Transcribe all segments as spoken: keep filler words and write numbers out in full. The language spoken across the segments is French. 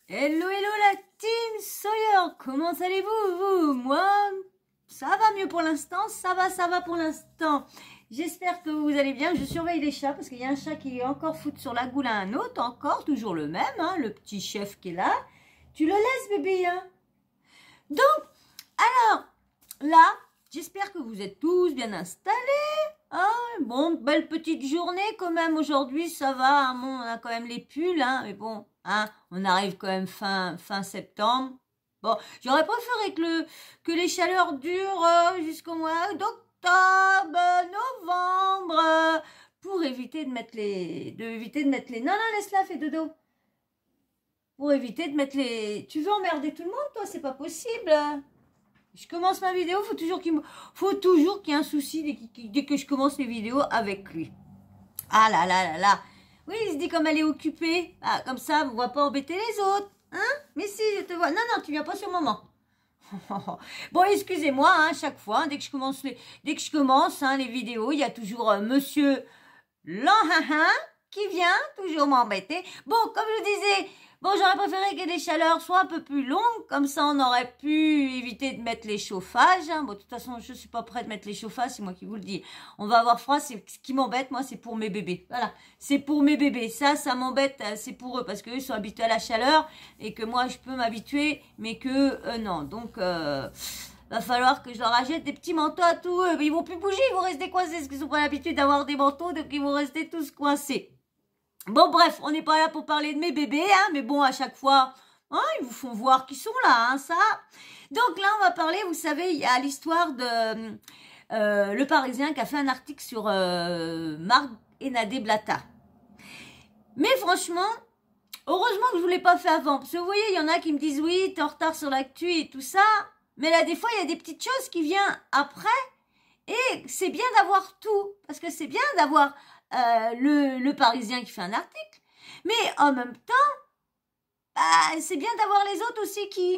Hello, hello la team Sawyer, comment allez-vous, vous? Moi, ça va mieux pour l'instant, ça va, ça va pour l'instant. J'espère que vous allez bien. Je surveille les chats parce qu'il y a un chat qui est encore foutu sur la goule à un autre, encore, toujours le même, hein, le petit chef qui est là. Tu le laisses, bébé, hein? Donc, alors, là, j'espère que vous êtes tous bien installés. Ah, bon, belle petite journée quand même aujourd'hui, ça va, hein, bon, on a quand même les pulls, hein, mais bon, hein, on arrive quand même fin, fin septembre. Bon, j'aurais préféré que, le, que les chaleurs durent euh, jusqu'au mois d'octobre, novembre, euh, pour éviter de mettre les... De éviter de mettre les... Non, non, laisse-la, fais dodo. Pour éviter de mettre les... Tu veux emmerder tout le monde, toi? C'est pas possible. Je commence ma vidéo, faut toujours qu'il me... faut toujours qu'il y ait un souci dès, dès que je commence les vidéos avec lui. Ah là là là là. Oui, il se dit comme elle est occupée. Ah, comme ça, on ne va pas embêter les autres. Hein? Mais si, je te vois. Non, non, tu viens pas sur le moment. Bon, excusez-moi, hein, chaque fois, hein, dès que je commence les, dès que je commence hein, les vidéos, il y a toujours euh, Monsieur Lanhahin qui vient toujours m'embêter. Bon, comme je disais... Bon, j'aurais préféré que les chaleurs soient un peu plus longues, comme ça on aurait pu éviter de mettre les chauffages. Hein. Bon, de toute façon, je ne suis pas prête de mettre les chauffages, c'est moi qui vous le dis. On va avoir froid, c'est ce qui m'embête, moi, c'est pour mes bébés. Voilà, c'est pour mes bébés. Ça, ça m'embête, c'est pour eux, parce qu'eux sont habitués à la chaleur et que moi, je peux m'habituer, mais que euh, non. Donc, euh, va falloir que je leur achète des petits manteaux à tous eux. Ils vont plus bouger, ils vont rester coincés, parce qu'ils sont pas l'habitude d'avoir des manteaux, donc ils vont rester tous coincés. Bon, bref, on n'est pas là pour parler de mes bébés, hein, mais bon, à chaque fois, hein, ils vous font voir qu'ils sont là, hein, ça. Donc là, on va parler, vous savez, il y a l'histoire de euh, Le Parisien qui a fait un article sur euh, Marc et Nadé Blata. Mais franchement, heureusement que je ne vous l'ai pas fait avant, parce que vous voyez, il y en a qui me disent, oui, t'es en retard sur l'actu et tout ça, mais là, des fois, il y a des petites choses qui viennent après, et c'est bien d'avoir tout, parce que c'est bien d'avoir... Euh, le, le Parisien qui fait un article, mais en même temps, bah, c'est bien d'avoir les autres aussi qui,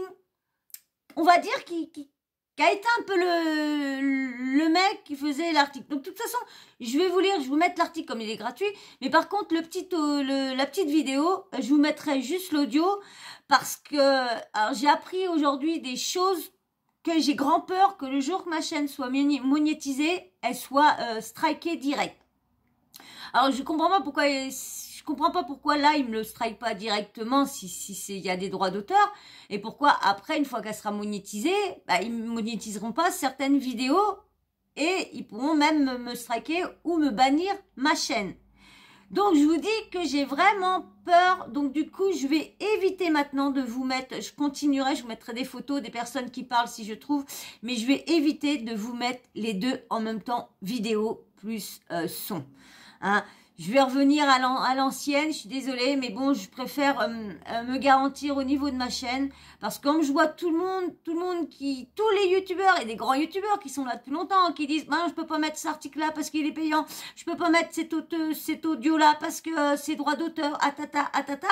on va dire, qui, qui, qui a été un peu le, le mec qui faisait l'article. Donc, de toute façon, je vais vous lire, je vais vous mettre l'article comme il est gratuit, mais par contre, le petit, le, la petite vidéo, je vous mettrai juste l'audio, parce que j'ai appris aujourd'hui des choses que j'ai grand peur que le jour que ma chaîne soit monétisée, elle soit euh, strikée direct. Alors je comprends pas pourquoi je comprends pas pourquoi là ils me le strike pas directement si si c'est il y a des droits d'auteur et pourquoi après une fois qu'elle sera monétisée, bah, ils monétiseront pas certaines vidéos et ils pourront même me striker ou me bannir ma chaîne. Donc je vous dis que j'ai vraiment peur, donc du coup je vais éviter maintenant de vous mettre, je continuerai, je vous mettrai des photos des personnes qui parlent si je trouve, mais je vais éviter de vous mettre les deux en même temps, vidéo plus euh, son. Hein, je vais revenir à l'ancienne, je suis désolée, mais bon, je préfère euh, euh, me garantir au niveau de ma chaîne, parce que comme je vois tout le monde, tout le monde qui, tous les youtubeurs et des grands youtubeurs qui sont là depuis longtemps, qui disent, ben, je peux pas mettre cet article-là parce qu'il est payant, je peux pas mettre cet, cet audio-là parce que euh, c'est droit d'auteur, atata, atata.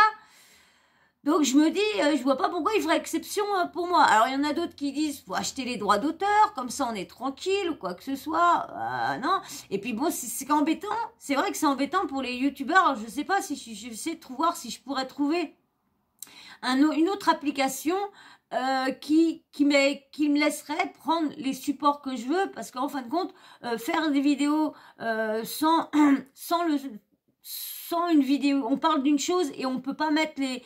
Donc je me dis, euh, je vois pas pourquoi il ferait exception euh, pour moi. Alors il y en a d'autres qui disent, faut acheter les droits d'auteur, comme ça on est tranquille ou quoi que ce soit. Euh, non. Et puis bon, c'est embêtant. C'est vrai que c'est embêtant pour les youtubeurs. Je sais pas si je, je sais de voir si je pourrais trouver un, une autre application euh, qui qui, qui me laisserait prendre les supports que je veux, parce qu'en fin de compte, euh, faire des vidéos euh, sans sans le sans une vidéo, on parle d'une chose et on peut pas mettre les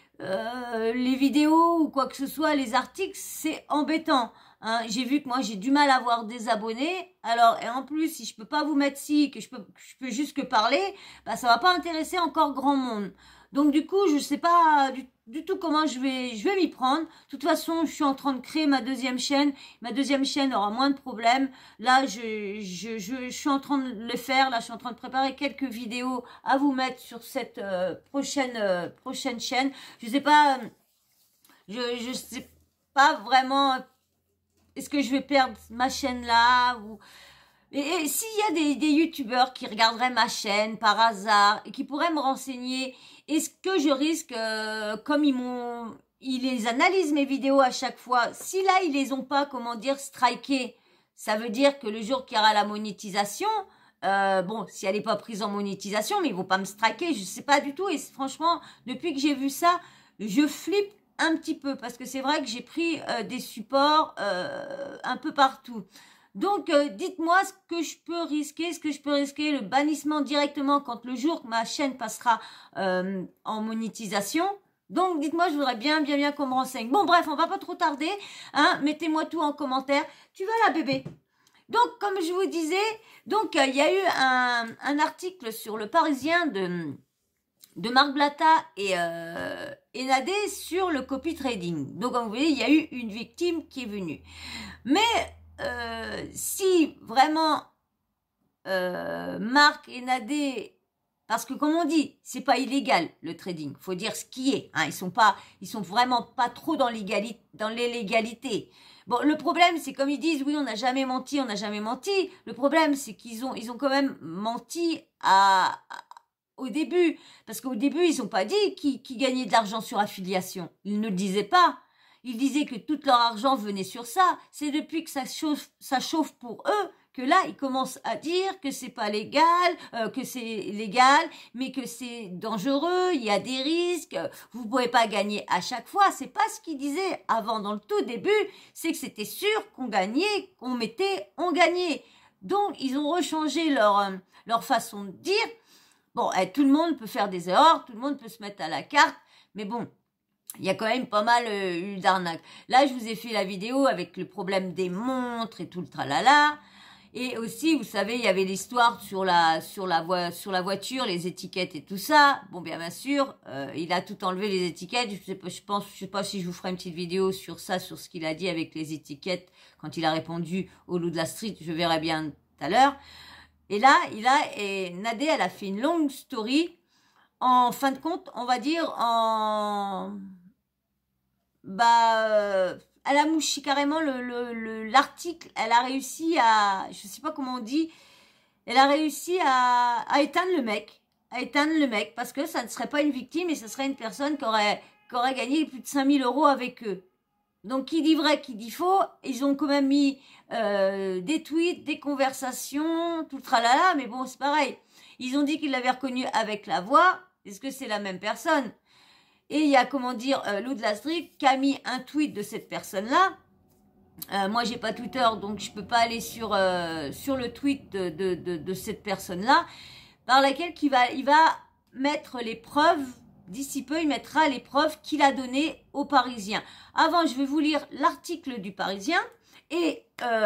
Euh, les vidéos ou quoi que ce soit, les articles, c'est embêtant. Hein. J'ai vu que moi, j'ai du mal à avoir des abonnés. Alors, et en plus, si je peux pas vous mettre ci, que je peux, je peux juste que parler, bah, ça va pas intéresser encore grand monde. Donc, du coup, je sais pas du, du tout comment je vais, je vais m'y prendre. De toute façon, je suis en train de créer ma deuxième chaîne. Ma deuxième chaîne aura moins de problèmes. Là, je, je, je, je suis en train de le faire. Là, je suis en train de préparer quelques vidéos à vous mettre sur cette euh, prochaine, euh, prochaine chaîne. Je sais pas, je, je sais pas vraiment, est-ce que je vais perdre ma chaîne là ou... Et, et s'il y a des, des youtubeurs qui regarderaient ma chaîne par hasard et qui pourraient me renseigner, est-ce que je risque, euh, comme ils m'ont, ils les analysent mes vidéos à chaque fois, si là ils les ont pas, comment dire, strikés, ça veut dire que le jour qu'il y aura la monétisation, euh, bon, si elle n'est pas prise en monétisation, mais ils vont pas me striker, je sais pas du tout. Et franchement, depuis que j'ai vu ça, je flippe un petit peu parce que c'est vrai que j'ai pris euh, des supports euh, un peu partout. Donc, euh, dites-moi ce que je peux risquer, ce que je peux risquer, le bannissement directement quand le jour que ma chaîne passera euh, en monétisation. Donc, dites-moi, je voudrais bien, bien, bien qu'on me renseigne. Bon, bref, on va pas trop tarder, hein. Mettez-moi tout en commentaire. Tu vas là, bébé? Donc, comme je vous disais, donc il euh, y a eu un, un article sur le Parisien de, de Marc Blatta et, euh, et Nadé sur le copy trading. Donc, comme vous voyez, il y a eu une victime qui est venue. Mais euh, si vraiment euh, Marc et Nadé, parce que comme on dit, c'est pas illégal le trading, faut dire ce qui est. Hein, ils sont pas, ils sont vraiment pas trop dans l'égalité, dans l'illégalité. Bon, le problème, c'est comme ils disent, oui, on n'a jamais menti, on n'a jamais menti. Le problème, c'est qu'ils ont, ils ont quand même menti à, à au début, parce qu'au début, ils n'ont pas dit qu'ils qu'ils gagnaient de l'argent sur affiliation. Ils ne le disaient pas. Ils disaient que tout leur argent venait sur ça. C'est depuis que ça chauffe, ça chauffe pour eux que là, ils commencent à dire que c'est pas légal, euh, que c'est légal, mais que c'est dangereux, il y a des risques, vous pouvez pas gagner à chaque fois. C'est pas ce qu'ils disaient avant dans le tout début, c'est que c'était sûr qu'on gagnait, qu'on mettait, on gagnait. Donc, ils ont rechangé leur, euh, leur façon de dire. Bon, eh, tout le monde peut faire des erreurs, tout le monde peut se mettre à la carte, mais bon, il y a quand même pas mal euh, eu d'arnaques. Là, je vous ai fait la vidéo avec le problème des montres et tout le tralala. Et aussi, vous savez, il y avait l'histoire sur la sur la vo sur la voiture, les étiquettes et tout ça. Bon, bien, bien sûr, euh, il a tout enlevé les étiquettes. Je sais pas, je pense, je sais pas si je vous ferai une petite vidéo sur ça, sur ce qu'il a dit avec les étiquettes quand il a répondu au loup de la street. Je verrai bien tout à l'heure. Et là, il a et Nadé, elle a fait une longue story. En fin de compte, on va dire en bah. Euh, elle a mouché carrément le, le, le, l'article, elle a réussi à, je sais pas comment on dit, elle a réussi à, à éteindre le mec, à éteindre le mec, parce que ça ne serait pas une victime et ce serait une personne qui aurait, qui aurait gagné plus de cinq mille euros avec eux. Donc, qui dit vrai, qui dit faux, ils ont quand même mis euh, des tweets, des conversations, tout le tralala, mais bon, c'est pareil. Ils ont dit qu'ils l'avaient reconnu avec la voix, est-ce que c'est la même personne ? Et il y a, comment dire, euh, Lou de la Street qui a mis un tweet de cette personne-là. Euh, moi, j'ai pas Twitter, donc je peux pas aller sur euh, sur le tweet de, de, de, de cette personne-là, par laquelle il va, il va mettre les preuves, d'ici peu, il mettra les preuves qu'il a données aux Parisiens. Avant, je vais vous lire l'article du Parisien, et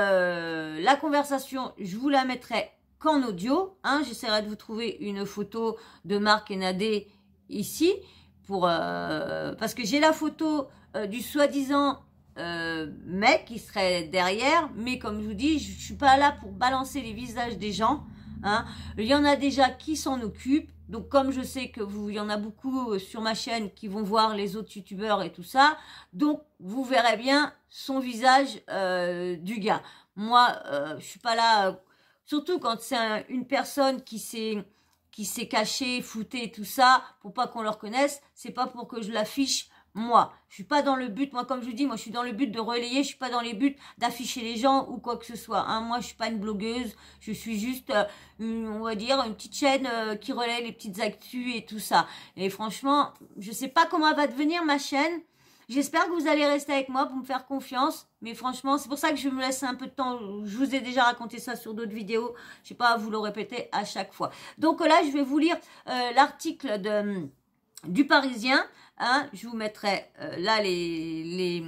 euh, la conversation, je vous la mettrai qu'en audio. Hein, j'essaierai de vous trouver une photo de Marc et Nadé ici. Pour, euh, parce que j'ai la photo euh, du soi-disant euh, mec qui serait derrière, mais comme je vous dis, je, je suis pas là pour balancer les visages des gens. Hein. Il y en a déjà qui s'en occupent, donc comme je sais que vous, il y en a beaucoup sur ma chaîne qui vont voir les autres youtubeurs et tout ça, donc vous verrez bien son visage euh, du gars. Moi, euh, je suis pas là, euh, surtout quand c'est un, une personne qui s'est qui s'est caché, flouté, tout ça, pour pas qu'on le reconnaisse, c'est pas pour que je l'affiche, moi. Je suis pas dans le but, moi, comme je vous dis, moi, je suis dans le but de relayer, je suis pas dans les buts d'afficher les gens ou quoi que ce soit, hein. Moi, je suis pas une blogueuse, je suis juste, euh, une, on va dire, une petite chaîne euh, qui relaie les petites actus et tout ça. Et franchement, je sais pas comment elle va devenir ma chaîne. J'espère que vous allez rester avec moi pour me faire confiance. Mais franchement, c'est pour ça que je me laisse un peu de temps. Je vous ai déjà raconté ça sur d'autres vidéos. Je sais pas, vous le répéter à chaque fois. Donc là, je vais vous lire euh, l'article de du Parisien. Hein, je vous mettrai euh, là les... les...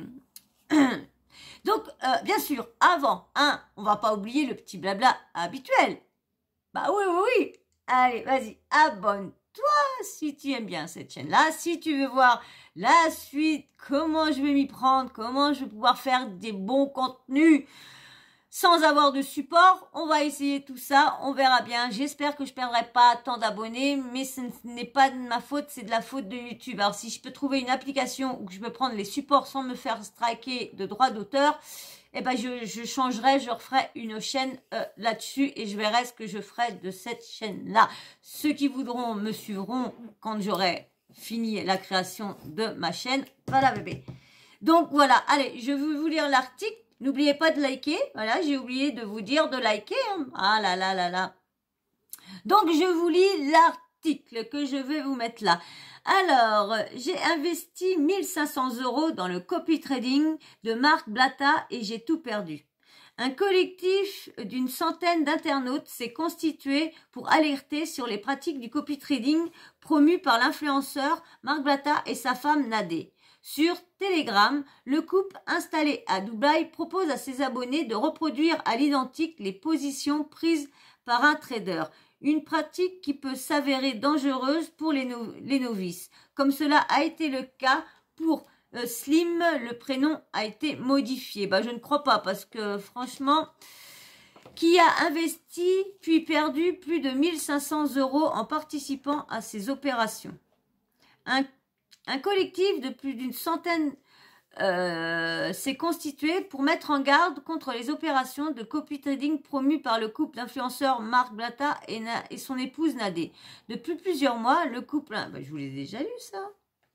Donc, euh, bien sûr, avant, hein, on va pas oublier le petit blabla habituel. Bah oui, oui, oui. Allez, vas-y, abonne-toi si tu aimes bien cette chaîne-là. Si tu veux voir la suite, comment je vais m'y prendre, comment je vais pouvoir faire des bons contenus sans avoir de support, on va essayer tout ça, on verra bien. J'espère que je perdrai pas tant d'abonnés, mais ce n'est pas de ma faute, c'est de la faute de YouTube. Alors si je peux trouver une application où je peux prendre les supports sans me faire striker de droits d'auteur, eh ben je, je changerai, je referai une chaîne euh, là-dessus et je verrai ce que je ferai de cette chaîne-là. Ceux qui voudront me suivront quand j'aurai fini la création de ma chaîne. Voilà bébé. Donc voilà, allez, je vais vous lire l'article. N'oubliez pas de liker. Voilà, j'ai oublié de vous dire de liker. Hein. Ah là là là là. Donc je vous lis l'article que je vais vous mettre là. Alors, j'ai investi mille cinq cents euros dans le copy trading de Marc Blatta et j'ai tout perdu. Un collectif d'une centaine d'internautes s'est constitué pour alerter sur les pratiques du copy trading promues par l'influenceur Marc Blatta et sa femme Nadé. Sur Telegram, le couple installé à Dubaï propose à ses abonnés de reproduire à l'identique les positions prises par un trader. Une pratique qui peut s'avérer dangereuse pour les, no les novices, comme cela a été le cas pour euh, Slim, le prénom a été modifié. Bah, je ne crois pas, parce que franchement, qui a investi puis perdu plus de mille cinq cents euros en participant à ces opérations. Un, un collectif de plus d'une centaine Euh, s'est constitué pour mettre en garde contre les opérations de copy trading promues par le couple d'influenceurs Marc Blatta et, et son épouse Nadé. Depuis plusieurs mois, le couple... Ben, je vous l'ai déjà lu, ça.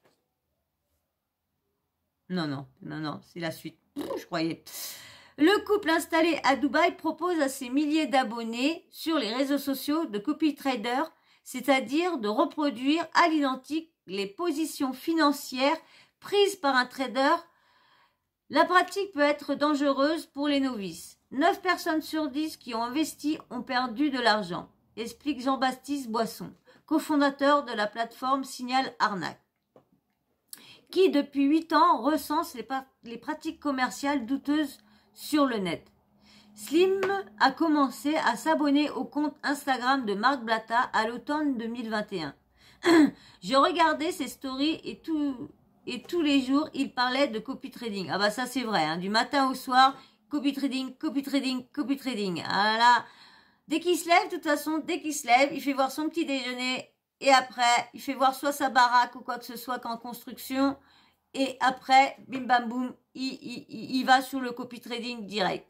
Non, non, non, non, c'est la suite. Je croyais. Le couple installé à Dubaï propose à ses milliers d'abonnés sur les réseaux sociaux de copy traders, c'est-à-dire de reproduire à l'identique les positions financières prises par un trader. La pratique peut être dangereuse pour les novices. neuf personnes sur dix qui ont investi ont perdu de l'argent, explique Jean-Baptiste Boisson, cofondateur de la plateforme Signal Arnaque, qui depuis huit ans recense les, les pratiques commerciales douteuses sur le net. Slim a commencé à s'abonner au compte Instagram de Marc Blatta à l'automne deux mille vingt et un. Je regardais ses stories et tout... Et tous les jours, il parlait de copy trading. Ah bah ça c'est vrai, hein, du matin au soir, copy trading, copy trading, copy trading. Ah là, dès qu'il se lève, de toute façon, dès qu'il se lève, il fait voir son petit déjeuner. Et après, il fait voir soit sa baraque ou quoi que ce soit qu'en construction. Et après, bim bam boum, il, il, il, il va sur le copy trading direct.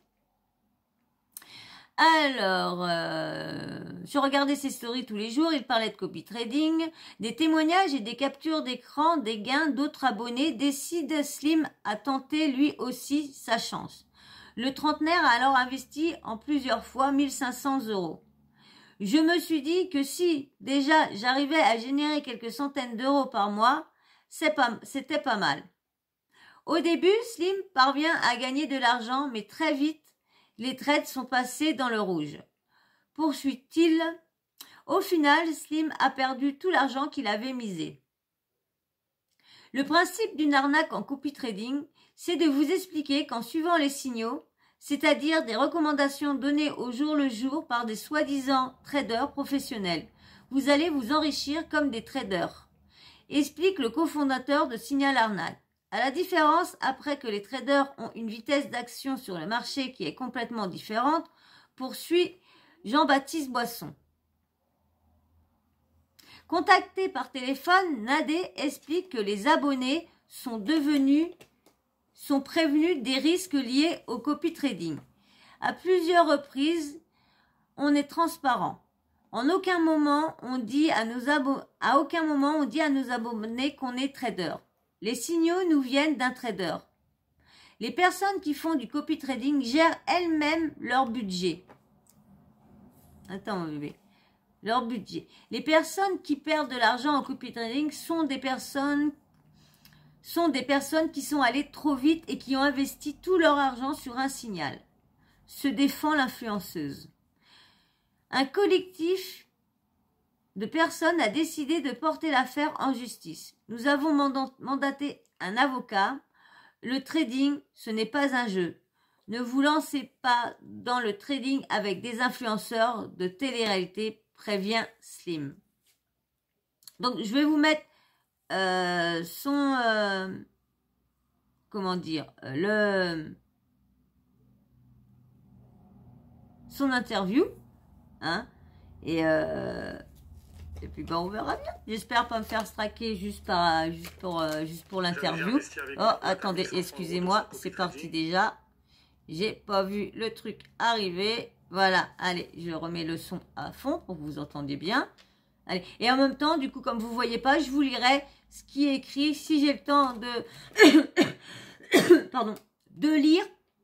Alors, euh, je regardais ses stories tous les jours, il parlait de copy trading, des témoignages et des captures d'écran, des gains d'autres abonnés. Décide Slim à tenter lui aussi sa chance. Le trentenaire a alors investi en plusieurs fois mille cinq cents euros. Je me suis dit que si déjà j'arrivais à générer quelques centaines d'euros par mois, c'est pas, c'était pas mal. Au début, Slim parvient à gagner de l'argent, mais très vite, les trades sont passés dans le rouge. Poursuit-il. Au final, Slim a perdu tout l'argent qu'il avait misé. Le principe d'une arnaque en copy trading, c'est de vous expliquer qu'en suivant les signaux, c'est-à-dire des recommandations données au jour le jour par des soi-disant traders professionnels, vous allez vous enrichir comme des traders, explique le cofondateur de Signal Arnaque. À la différence, après que les traders ont une vitesse d'action sur le marché qui est complètement différente, poursuit Jean-Baptiste Boisson. Contacté par téléphone, Nadé explique que les abonnés sont devenus, sont prévenus des risques liés au copy trading. À plusieurs reprises, on est transparent. En aucun moment, on dit à nos abo- à aucun moment, on dit à nos abonnés qu'on est trader. Les signaux nous viennent d'un trader. Les personnes qui font du copy trading gèrent elles-mêmes leur budget. Attends, mon bébé. Leur budget. Les personnes qui perdent de l'argent en copy trading sont des personnes, sont des personnes qui sont allées trop vite et qui ont investi tout leur argent sur un signal. Se défend l'influenceuse. Un collectif de personnes a décidé de porter l'affaire en justice. Nous avons mandaté un avocat. Le trading, ce n'est pas un jeu. Ne vous lancez pas dans le trading avec des influenceurs de télé-réalité, prévient Slim. Donc, je vais vous mettre euh, son... Euh, comment dire le son interview. Hein, et... Euh, Et puis ben, on verra bien. J'espère pas me faire straquer juste, par, juste pour, euh, juste pour l'interview. Oh, attendez, excusez-moi, c'est parti déjà. J'ai pas vu le truc arriver. Voilà, allez, je remets le son à fond pour que vous entendiez bien. Allez. Et en même temps, du coup, comme vous voyez pas, je vous lirai ce qui est écrit. Si j'ai le temps de... Pardon, de lire.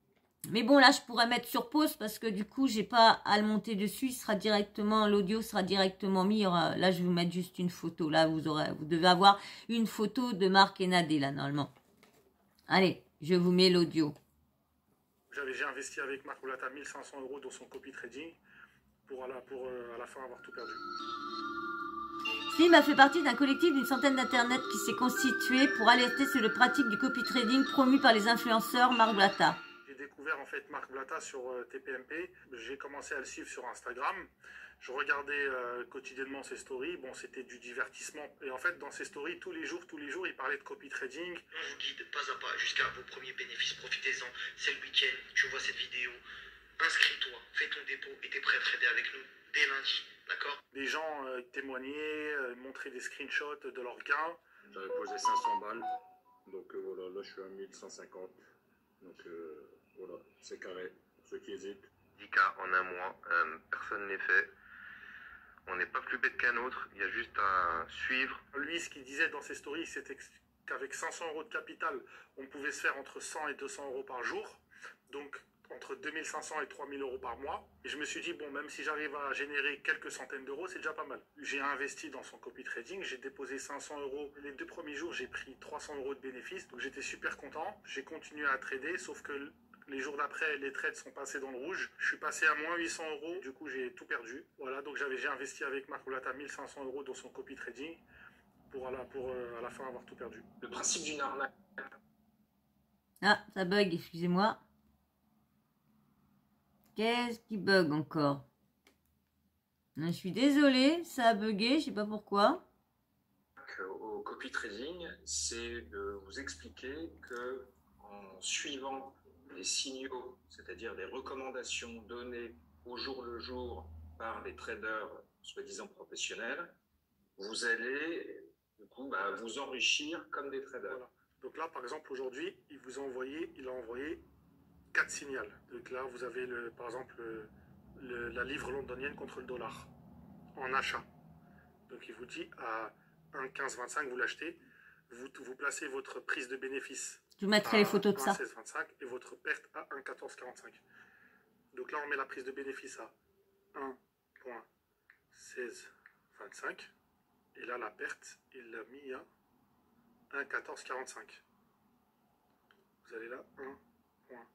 Mais bon, là, je pourrais mettre sur pause parce que du coup, j'ai pas à le monter dessus. Il sera directement, l'audio sera directement mis. Là, je vais vous mettre juste une photo. Là, vous aurez, vous devez avoir une photo de Marc et Nadé, là, normalement. Allez, je vous mets l'audio. J'ai investi avec Marc Blata mille cinq cents euros dans son copy trading pour à la, pour, euh, à la fin avoir tout perdu. Slim a fait partie d'un collectif d'une centaine d'internet qui s'est constitué pour alerter sur le pratique du copy trading promu par les influenceurs Marc Blata. J'ai découvert en fait Marc Blata sur euh, T P M P. J'ai commencé à le suivre sur Instagram. Je regardais euh, quotidiennement ses stories. Bon, c'était du divertissement. Et en fait, dans ses stories, tous les jours, tous les jours, il parlait de copy trading. On vous guide pas à pas jusqu'à vos premiers bénéfices. Profitez-en. C'est le week-end. Tu vois cette vidéo. Inscris-toi. Fais ton dépôt et t'es prêt à trader avec nous dès lundi. D'accord? Les gens euh, témoignaient, euh, montraient des screenshots de leurs gains. J'avais posé cinq cents balles. Donc euh, voilà, là je suis à mille cent cinquante. Donc euh, voilà, c'est carré. Pour ceux qui hésitent. dix K en un mois, euh, personne n'est fait. On n'est pas plus bête qu'un autre, il y a juste à suivre. Lui, ce qu'il disait dans ses stories, c'était qu'avec cinq cents euros de capital, on pouvait se faire entre cent et deux cents euros par jour. Donc entre deux mille cinq cents et trois mille euros par mois. Et je me suis dit, bon, même si j'arrive à générer quelques centaines d'euros, c'est déjà pas mal. J'ai investi dans son copy trading, j'ai déposé cinq cents euros. Les deux premiers jours, j'ai pris trois cents euros de bénéfices. Donc j'étais super content. J'ai continué à trader, sauf que les jours d'après, les trades sont passés dans le rouge. Je suis passé à moins huit cents euros. Du coup, j'ai tout perdu. Voilà, donc j'avais j'ai investi avec Marc Blata mille cinq cents euros dans son copy trading pour à la, pour, euh, à la fin avoir tout perdu. Le principe d'une arnaque. Ah, ça bug, excusez-moi. Qu'est-ce qui bug encore? Je suis désolée, ça a bugué, je sais pas pourquoi. Au copy trading, c'est de vous expliquer que en suivant les signaux, c'est-à-dire des recommandations données au jour le jour par des traders soi-disant professionnels, vous allez du coup bah, vous enrichir comme des traders. Voilà. Donc là, par exemple, aujourd'hui, il vous a envoyé, il a envoyé quatre signaux. Donc là, vous avez le, par exemple le, le, la livre londonienne contre le dollar en achat. Donc il vous dit à un virgule quinze vingt-cinq, vous l'achetez, vous, vous placez votre prise de bénéfice. Je vous mettrai les photos de ça. un virgule seize vingt-cinq et votre perte à un virgule quatorze quarante-cinq. Donc là, on met la prise de bénéfice à un virgule seize vingt-cinq. Et là, la perte, il l'a mis à un virgule quatorze quarante-cinq. Vous allez là, un virgule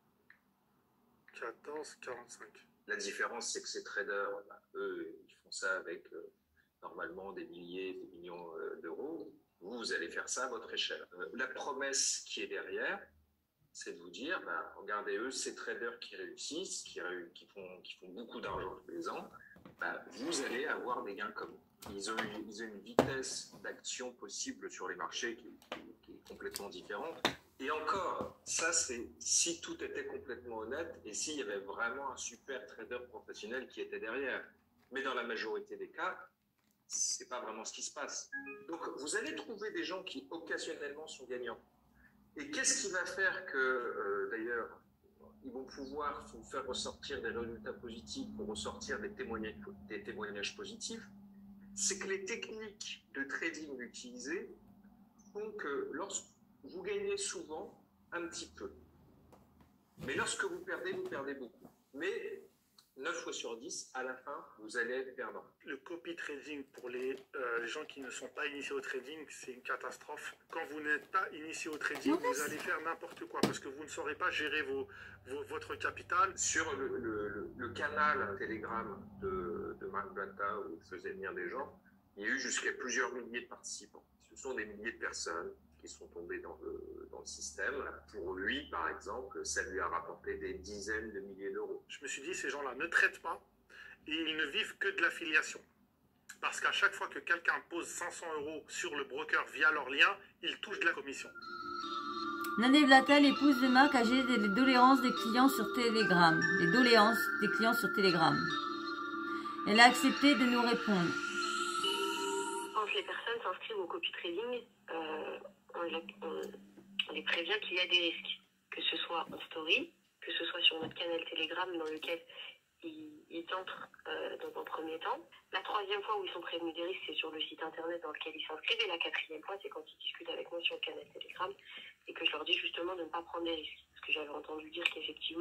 quatorze quarante-cinq. La différence, c'est que ces traders, bah, eux, ils font ça avec euh, normalement des milliers, des millions euh, d'euros. Vous, vous allez faire ça à votre échelle. Euh, la promesse qui est derrière, c'est de vous dire, bah, regardez, eux, ces traders qui réussissent, qui, ré qui, font, qui font beaucoup d'argent tous les ans, bah, vous allez avoir des gains comme eux. Ils ont, une, ils ont une vitesse d'action possible sur les marchés qui, qui, qui est complètement différente. Et encore, ça c'est si tout était complètement honnête et s'il y avait vraiment un super trader professionnel qui était derrière. Mais dans la majorité des cas, c'est pas vraiment ce qui se passe. Donc vous allez trouver des gens qui occasionnellement sont gagnants. Et qu'est-ce qui va faire que, euh, d'ailleurs, ils vont pouvoir vous faire ressortir des résultats positifs pour ressortir des témoignages, des témoignages positifs? C'est que les techniques de trading utilisées font que lorsque vous gagnez souvent un petit peu. Mais lorsque vous perdez, vous perdez beaucoup. Mais neuf fois sur dix, à la fin, vous allez être perdant. Le copy trading, pour les, euh, les gens qui ne sont pas initiés au trading, c'est une catastrophe. Quand vous n'êtes pas initié au trading, vous allez faire n'importe quoi parce que vous ne saurez pas gérer vos, vos, votre capital. Sur le, le, le, le canal Telegram de, de Marc Blata, où il faisait venir des gens, il y a eu jusqu'à plusieurs milliers de participants. Ce sont des milliers de personnes qui sont tombés dans le, dans le système. Pour lui, par exemple, ça lui a rapporté des dizaines de milliers d'euros. Je me suis dit, ces gens-là ne traitent pas et ils ne vivent que de l'affiliation. Parce qu'à chaque fois que quelqu'un pose cinq cents euros sur le broker via leur lien, ils touchent de la commission. Nadé Blata, l'épouse de Marc, a géré les doléances des clients sur Telegram. Les doléances des clients sur Telegram. Elle a accepté de nous répondre. Quand les personnes s'inscrivent au copy trading, euh, on, on, on les prévient qu'il y a des risques, que ce soit en story, que ce soit sur notre canal Telegram dans lequel ils, ils entrent euh, dans un premier temps. La troisième fois où ils sont prévenus des risques, c'est sur le site internet dans lequel ils s'inscrivent. Et la quatrième fois, c'est quand ils discutent avec moi sur le canal Telegram et que je leur dis justement de ne pas prendre des risques. Parce que j'avais entendu dire qu'effectivement,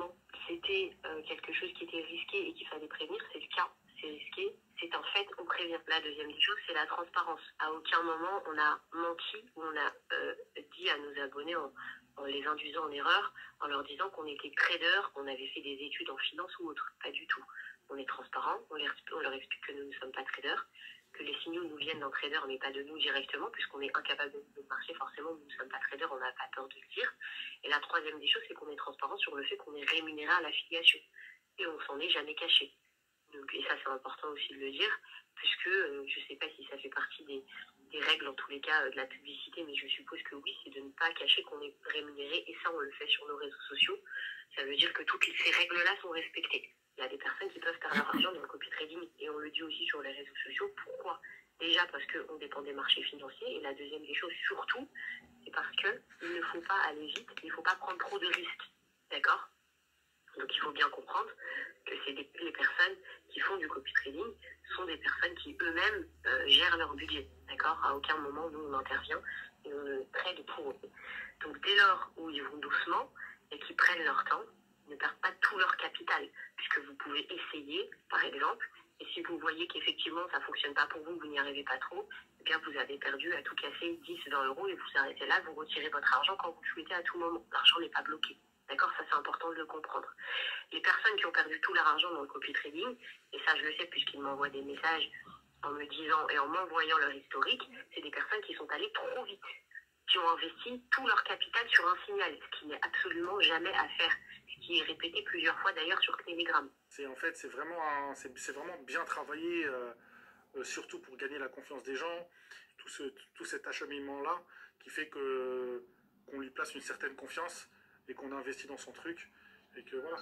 c'était euh, quelque chose qui était risqué et qu'il fallait prévenir, c'est le cas. C'est risqué, c'est un fait, on prévient. La deuxième chose, c'est la transparence. À aucun moment, on a menti ou on a euh, dit à nos abonnés en, en les induisant en erreur, en leur disant qu'on était trader, qu'on avait fait des études en finance ou autre. Pas du tout. On est transparent, on, les, on leur explique que nous ne sommes pas traders, que les signaux nous viennent d'un trader, mais pas de nous directement, puisqu'on est incapable de marcher, forcément, nous ne sommes pas traders, on n'a pas peur de le dire. Et la troisième des choses, c'est qu'on est transparent sur le fait qu'on est rémunéré à l'affiliation. Et on s'en est jamais caché. Donc, et ça, c'est important aussi de le dire, puisque euh, je ne sais pas si ça fait partie des, des règles, en tous les cas, euh, de la publicité, mais je suppose que oui, c'est de ne pas cacher qu'on est rémunéré, et ça, on le fait sur nos réseaux sociaux. Ça veut dire que toutes ces règles-là sont respectées. Il y a des personnes qui peuvent perdre leur argent dans le copy trading, et on le dit aussi sur les réseaux sociaux. Pourquoi? Déjà parce qu'on dépend des marchés financiers, et la deuxième des choses, surtout, c'est parce qu'il ne faut pas aller vite, il ne faut pas prendre trop de risques. D'accord? Donc il faut bien comprendre que c'est des, les personnes qui font du copy trading sont des personnes qui eux-mêmes euh, gèrent leur budget. D'accord? À aucun moment, nous, on intervient et on trade pour eux. Donc dès lors où ils vont doucement et qu'ils prennent leur temps, ils ne perdent pas tout leur capital, puisque vous pouvez essayer, par exemple, et si vous voyez qu'effectivement ça ne fonctionne pas pour vous, vous n'y arrivez pas trop, eh bien vous avez perdu à tout casser dix, vingt euros et vous arrêtez là, vous retirez votre argent quand vous le souhaitez à tout moment. L'argent n'est pas bloqué. D'accord? Ça, c'est important de le comprendre. Les personnes qui ont perdu tout leur argent dans le copy trading, et ça, je le sais puisqu'ils m'envoient des messages en me disant et en m'envoyant leur historique, c'est des personnes qui sont allées trop vite, qui ont investi tout leur capital sur un signal, ce qui n'est absolument jamais à faire, ce qui est répété plusieurs fois d'ailleurs sur Telegram. C'est en fait, c'est vraiment, un- c'est c'est vraiment bien travaillé, euh, euh, surtout pour gagner la confiance des gens, tout, ce, tout cet acheminement-là qui fait que qu'on lui place une certaine confiance et qu'on investit dans son truc, et que voilà.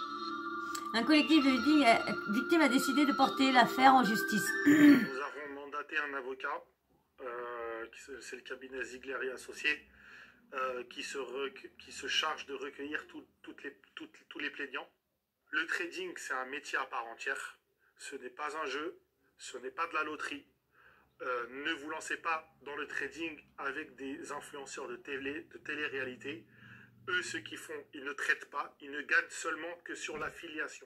Un collectif de victimes, euh, victime a décidé de porter l'affaire en justice. Nous avons mandaté un avocat, euh, qui se- c'est le cabinet Ziegler et Associés, euh, qui, se rec- qui se charge de recueillir tout- toutes les, toutes- tous les plaignants. Le trading, c'est un métier à part entière. Ce n'est pas un jeu, ce n'est pas de la loterie. Euh, ne vous lancez pas dans le trading avec des influenceurs de télé, de télé-réalité. Eux, ce qu'ils font, ils ne traitent pas, ils ne gagnent seulement que sur l'affiliation.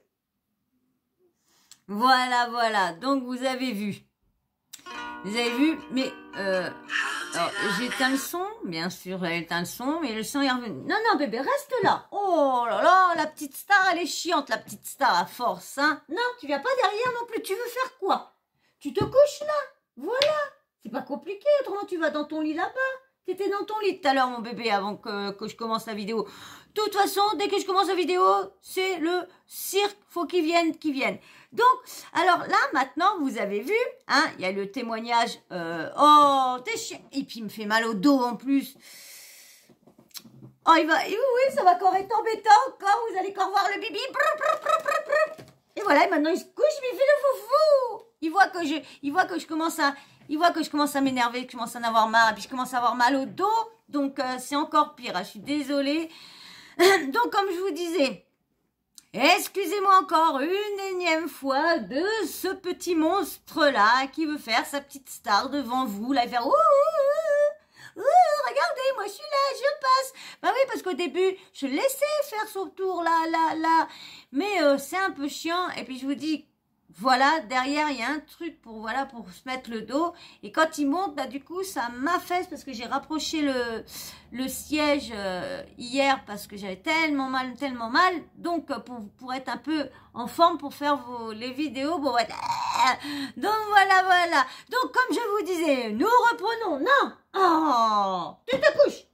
Voilà, voilà. Donc, vous avez vu. Vous avez vu, mais... Euh, alors, j'éteins le son, bien sûr, j'ai éteint le son, mais le son est revenu. Non, non, bébé, reste là. Oh là là, la petite star, elle est chiante, la petite star, à force, hein. Non, tu viens pas derrière non plus. Tu veux faire quoi? Tu te couches là. Voilà. C'est pas compliqué, autrement tu vas dans ton lit là-bas. T'étais dans ton lit tout à l'heure, mon bébé, avant que, que je commence la vidéo. De toute façon, dès que je commence la vidéo, c'est le cirque. Faut qu'ils viennent, qu'ils viennent. Donc, alors là, maintenant, vous avez vu, hein, il y a le témoignage. Euh, oh, t'es chiant. Et puis, il me fait mal au dos en plus. Oh, il va, oui, oui, ça va encore être embêtant encore. Vous allez encore voir le bibi. Et voilà, et maintenant, il se couche, mais il fait le foufou. Il voit que je, il voit que je commence à... Il voit que je commence à m'énerver, que je commence à en avoir marre, et puis je commence à avoir mal au dos. Donc, euh, c'est encore pire. Hein, je suis désolée. Donc, comme je vous disais, excusez-moi encore une énième fois de ce petit monstre-là qui veut faire sa petite star devant vous. Là, il fait « Ouh, ouh, ouh, regardez, moi, je suis là, je passe. » Bah oui, parce qu'au début, je laissais faire son tour là, là, là. Mais euh, c'est un peu chiant. Et puis, je vous dis... Voilà, derrière, il y a un truc pour, voilà, pour se mettre le dos. Et quand il monte, bah, du coup, ça m'affaisse parce que j'ai rapproché le, le siège euh, hier parce que j'avais tellement mal, tellement mal. Donc, pour, pour être un peu en forme pour faire vos, les vidéos. Bon, ouais. Donc, voilà, voilà. Donc, comme je vous disais, nous reprenons. Non. Oh, tu te couches.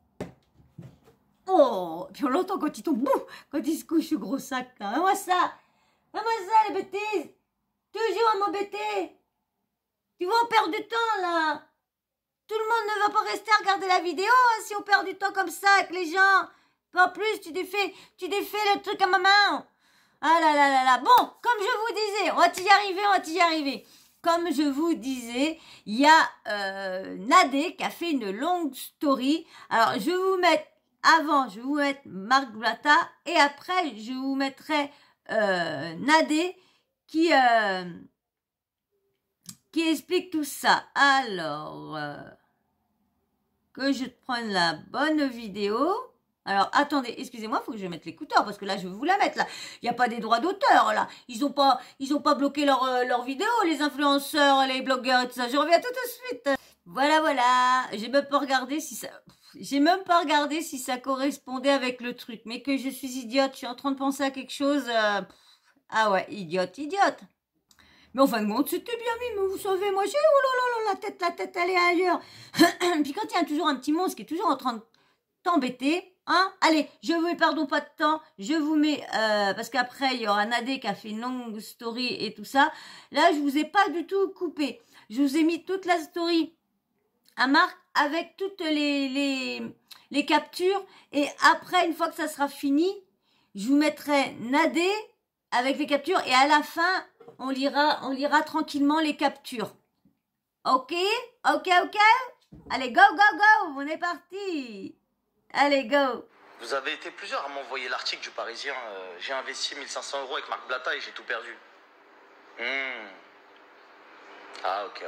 Oh, puis on l'entend quand il tombe. Boum, quand il se couche, ce gros sac. Là. Moi, ça. Comment ça, les bêtises? Toujours à m'embêter. Tu vas en perdre du temps, là. Tout le monde ne va pas rester à regarder la vidéo hein, si on perd du temps comme ça avec les gens. En plus, tu défais, tu défais le truc à ma main. Ah là là là là. Bon, comme je vous disais, on va y arriver, on va y arriver. Comme je vous disais, il y a euh, Nadé qui a fait une longue story. Alors, je vais vous mettre, avant, je vais vous mettre Marc Blata et après, je vous mettrai... Euh, Nadé qui euh, qui explique tout ça. Alors euh, que je te prenne la bonne vidéo. Alors, attendez, excusez-moi, il faut que je mette l'écouteur, parce que là, je vais vous la mettre, là. Il n'y a pas des droits d'auteur, là. Ils n'ont pas, ils ont pas bloqué leurs euh, leur vidéos, les influenceurs, les blogueurs et tout ça. Je reviens tout de suite. Voilà, voilà. J'ai même pas regardé si ça... J'ai même pas regardé si ça correspondait avec le truc. Mais que je suis idiote, je suis en train de penser à quelque chose... Euh... Ah ouais, idiote, idiote. Mais en fin de compte, c'était bien mis, mais vous savez, moi, j'ai... Oh là là là, la tête, la tête, elle est ailleurs. Puis quand il y a toujours un petit monstre qui est toujours en train de t'embêter... Hein, allez, je vous pardon pas de temps, je vous mets, euh, parce qu'après, il y aura Nadé qui a fait une longue story et tout ça. Là, je vous ai pas du tout coupé. Je vous ai mis toute la story à Marc avec toutes les, les, les captures. Et après, une fois que ça sera fini, je vous mettrai Nadé avec les captures. Et à la fin, on lira, on lira tranquillement les captures. Ok? Ok, ok? Allez, go, go, go! On est parti! Allez, go! Vous avez été plusieurs à m'envoyer l'article du Parisien. Euh, j'ai investi mille cinq cents euros avec Marc Blatta et j'ai tout perdu. Mmh. Ah, ok,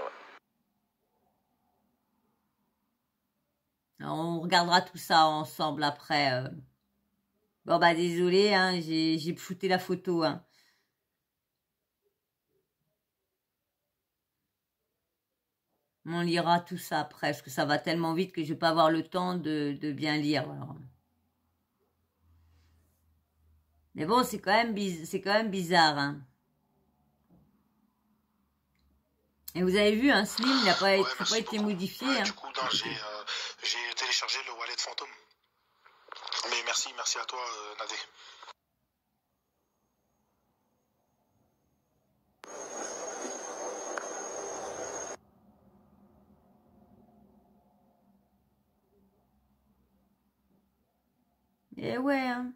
ouais. On regardera tout ça ensemble après. Euh. Bon, bah, désolé, hein, j'ai, j'ai fouté la photo. Hein. On lira tout ça après, parce que ça va tellement vite que je vais pas avoir le temps de, de bien lire. Alors. Mais bon, c'est quand même biz- c'est quand même bizarre. Hein. Et vous avez vu, hein, Slim, il n'a pas, Ouais, pas merci été beaucoup. modifié. Ouais, Hein. du coup, non, j'ai euh, j'ai téléchargé le wallet fantôme. Mais merci, merci à toi, euh, Nadé. Et ouais, hein.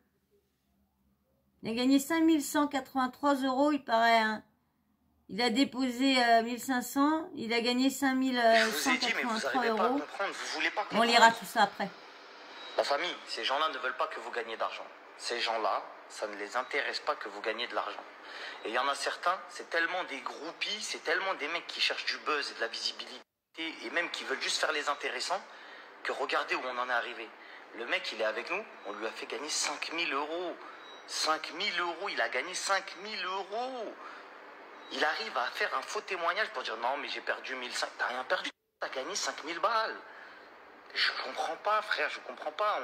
Il a gagné cinq mille cent quatre-vingt-trois euros, il paraît. Hein. Il a déposé euh, mille cinq cents, il a gagné cinq mille cent quatre-vingt-trois euros. Pas à comprendre, vous voulez pas comprendre. On lira tout ça après. La famille, ces gens-là ne veulent pas que vous gagniez d'argent. Ces gens-là, ça ne les intéresse pas que vous gagniez de l'argent. Et il y en a certains, c'est tellement des groupies, c'est tellement des mecs qui cherchent du buzz et de la visibilité, et même qui veulent juste faire les intéressants, que regardez où on en est arrivé. Le mec, il est avec nous, on lui a fait gagner cinq mille euros. cinq mille euros, il a gagné cinq mille euros. Il arrive à faire un faux témoignage pour dire non, mais j'ai perdu mille cinq cents. T'as rien perdu, t'as gagné cinq mille balles. Je comprends pas, frère, je comprends pas.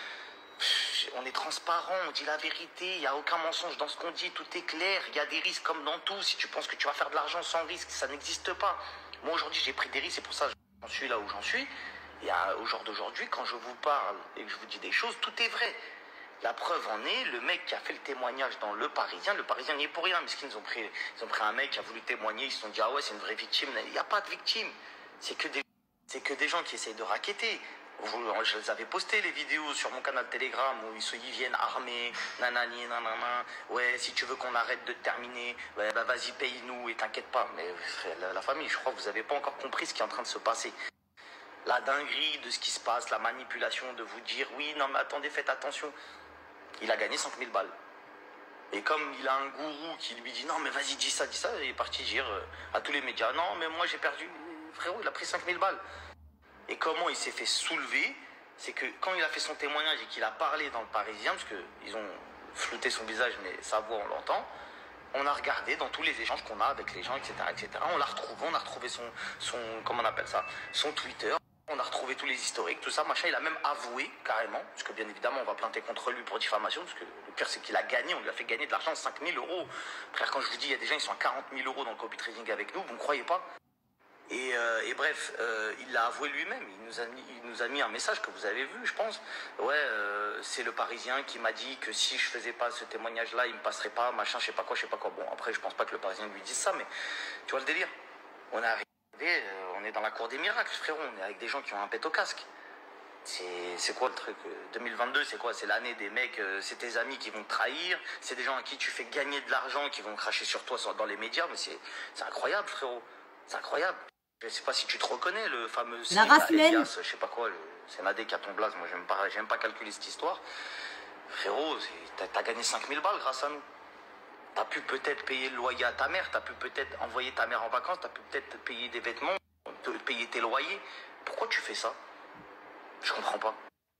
On, on est transparent, on dit la vérité, il n'y a aucun mensonge dans ce qu'on dit, tout est clair. Il y a des risques comme dans tout. Si tu penses que tu vas faire de l'argent sans risque, ça n'existe pas. Moi, aujourd'hui, j'ai pris des risques, c'est pour ça que j'en suis là où j'en suis. Et à, au jour d'aujourd'hui, quand je vous parle et que je vous dis des choses, tout est vrai. La preuve en est, le mec qui a fait le témoignage dans Le Parisien, Le Parisien n'y est pour rien, parce qu'ils ont pris, ils ont pris un mec qui a voulu témoigner, ils se sont dit, ah ouais, c'est une vraie victime. Il n'y a pas de victime. C'est que des, c'est que des gens qui essayent de racketter. Je les avais posté les vidéos sur mon canal Telegram où ils, ils viennent armés, nanani, nanana, ouais, si tu veux qu'on arrête de terminer, ouais, bah vas-y, paye-nous et t'inquiète pas. Mais la, la famille, je crois que vous n'avez pas encore compris ce qui est en train de se passer. La dinguerie de ce qui se passe, la manipulation de vous dire, oui, non mais attendez, faites attention. Il a gagné cinq mille balles. Et comme il a un gourou qui lui dit non mais vas-y dis ça, dis ça, il est parti dire à tous les médias non mais moi j'ai perdu. Frérot, il a pris cinq mille balles. Et comment il s'est fait soulever, c'est que quand il a fait son témoignage et qu'il a parlé dans Le Parisien, parce qu'ils ont flouté son visage mais sa voix on l'entend, on a regardé dans tous les échanges qu'on a avec les gens, et cetera, et cetera. On l'a retrouvé, on a retrouvé son, son, comment on appelle ça, son Twitter. On a retrouvé tous les historiques, tout ça, machin. Il a même avoué, carrément, parce que bien évidemment, on va planter contre lui pour diffamation, parce que le pire, c'est qu'il a gagné, on lui a fait gagner de l'argent, cinq mille euros. Frère, quand je vous dis, il y a des gens, ils sont à quarante mille euros dans le copy trading avec nous, vous ne croyez pas. Et, euh, et bref, euh, il l'a avoué lui-même, il nous, a mis, il nous a mis un message que vous avez vu, je pense. Ouais, euh, c'est Le Parisien qui m'a dit que si je faisais pas ce témoignage-là, il me passerait pas, machin, je sais pas quoi, je sais pas quoi. Bon, après, je pense pas que Le Parisien lui dise ça, mais tu vois le délire. On est arrivé. On est dans la cour des miracles, frérot. On est avec des gens qui ont un pet au casque. C'est, c'est quoi le truc deux mille vingt-deux, c'est quoi? C'est l'année des mecs, euh, c'est tes amis qui vont te trahir. C'est des gens à qui tu fais gagner de l'argent, qui vont cracher sur toi dans les médias. Mais c'est, c'est incroyable, frérot. C'est incroyable. Je sais pas si tu te reconnais, le fameux... La race humaine. Je sais pas quoi, le, c'est Nadé qui a ton blaze. Moi, j'aime pas, j'aime pas calculer cette histoire. Frérot, t'as, t'as gagné cinq mille balles grâce à nous. T'as pu peut-être payer le loyer à ta mère, t'as pu peut-être envoyer ta mère en vacances, t'as pu peut-être payer des vêtements, payer tes loyers. Pourquoi tu fais ça? Je comprends pas.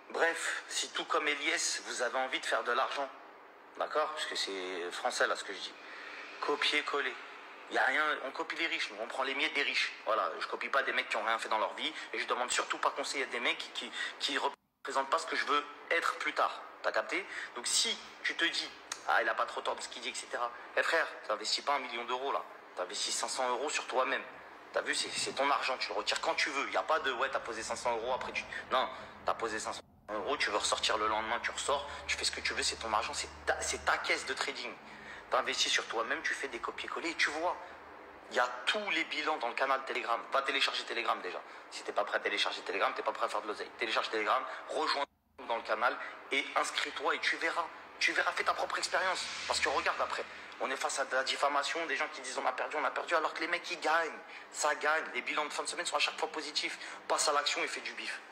Bref, si tout comme Eliès, vous avez envie de faire de l'argent, d'accord? Parce que c'est français là ce que je dis. Copier-coller. Il n'y a rien, on copie les riches, nous, on prend les miettes des riches. Voilà, je copie pas des mecs qui n'ont rien fait dans leur vie, et je demande surtout pas conseil à des mecs qui qui représentent pas ce que je veux être plus tard. T'as capté? Donc si tu te dis, ah il a pas trop tort de ce qu'il dit, et cetera. Eh frère, t'investis pas un million d'euros là, t'investis cinq cents euros sur toi-même. T'as vu, c'est ton argent, tu le retires quand tu veux. Il n'y a pas de, ouais, t'as posé cinq cents euros, après tu... Non, t'as posé cinq cents euros, tu veux ressortir le lendemain, tu ressors, tu fais ce que tu veux, c'est ton argent, c'est ta, ta caisse de trading. T'investis sur toi-même, tu fais des copier-coller et tu vois. Il y a tous les bilans dans le canal Telegram. Va télécharger Telegram déjà. Si t'es pas prêt à télécharger Telegram, t'es pas prêt à faire de l'oseille. Télécharge Telegram, rejoins-nous dans le canal et inscris-toi et tu verras. Tu verras, fais ta propre expérience. Parce que regarde après, on est face à de la diffamation, des gens qui disent on a perdu, on a perdu, alors que les mecs ils gagnent. Ça gagne. Les bilans de fin de semaine sont à chaque fois positifs. Passe à l'action et fais du bif.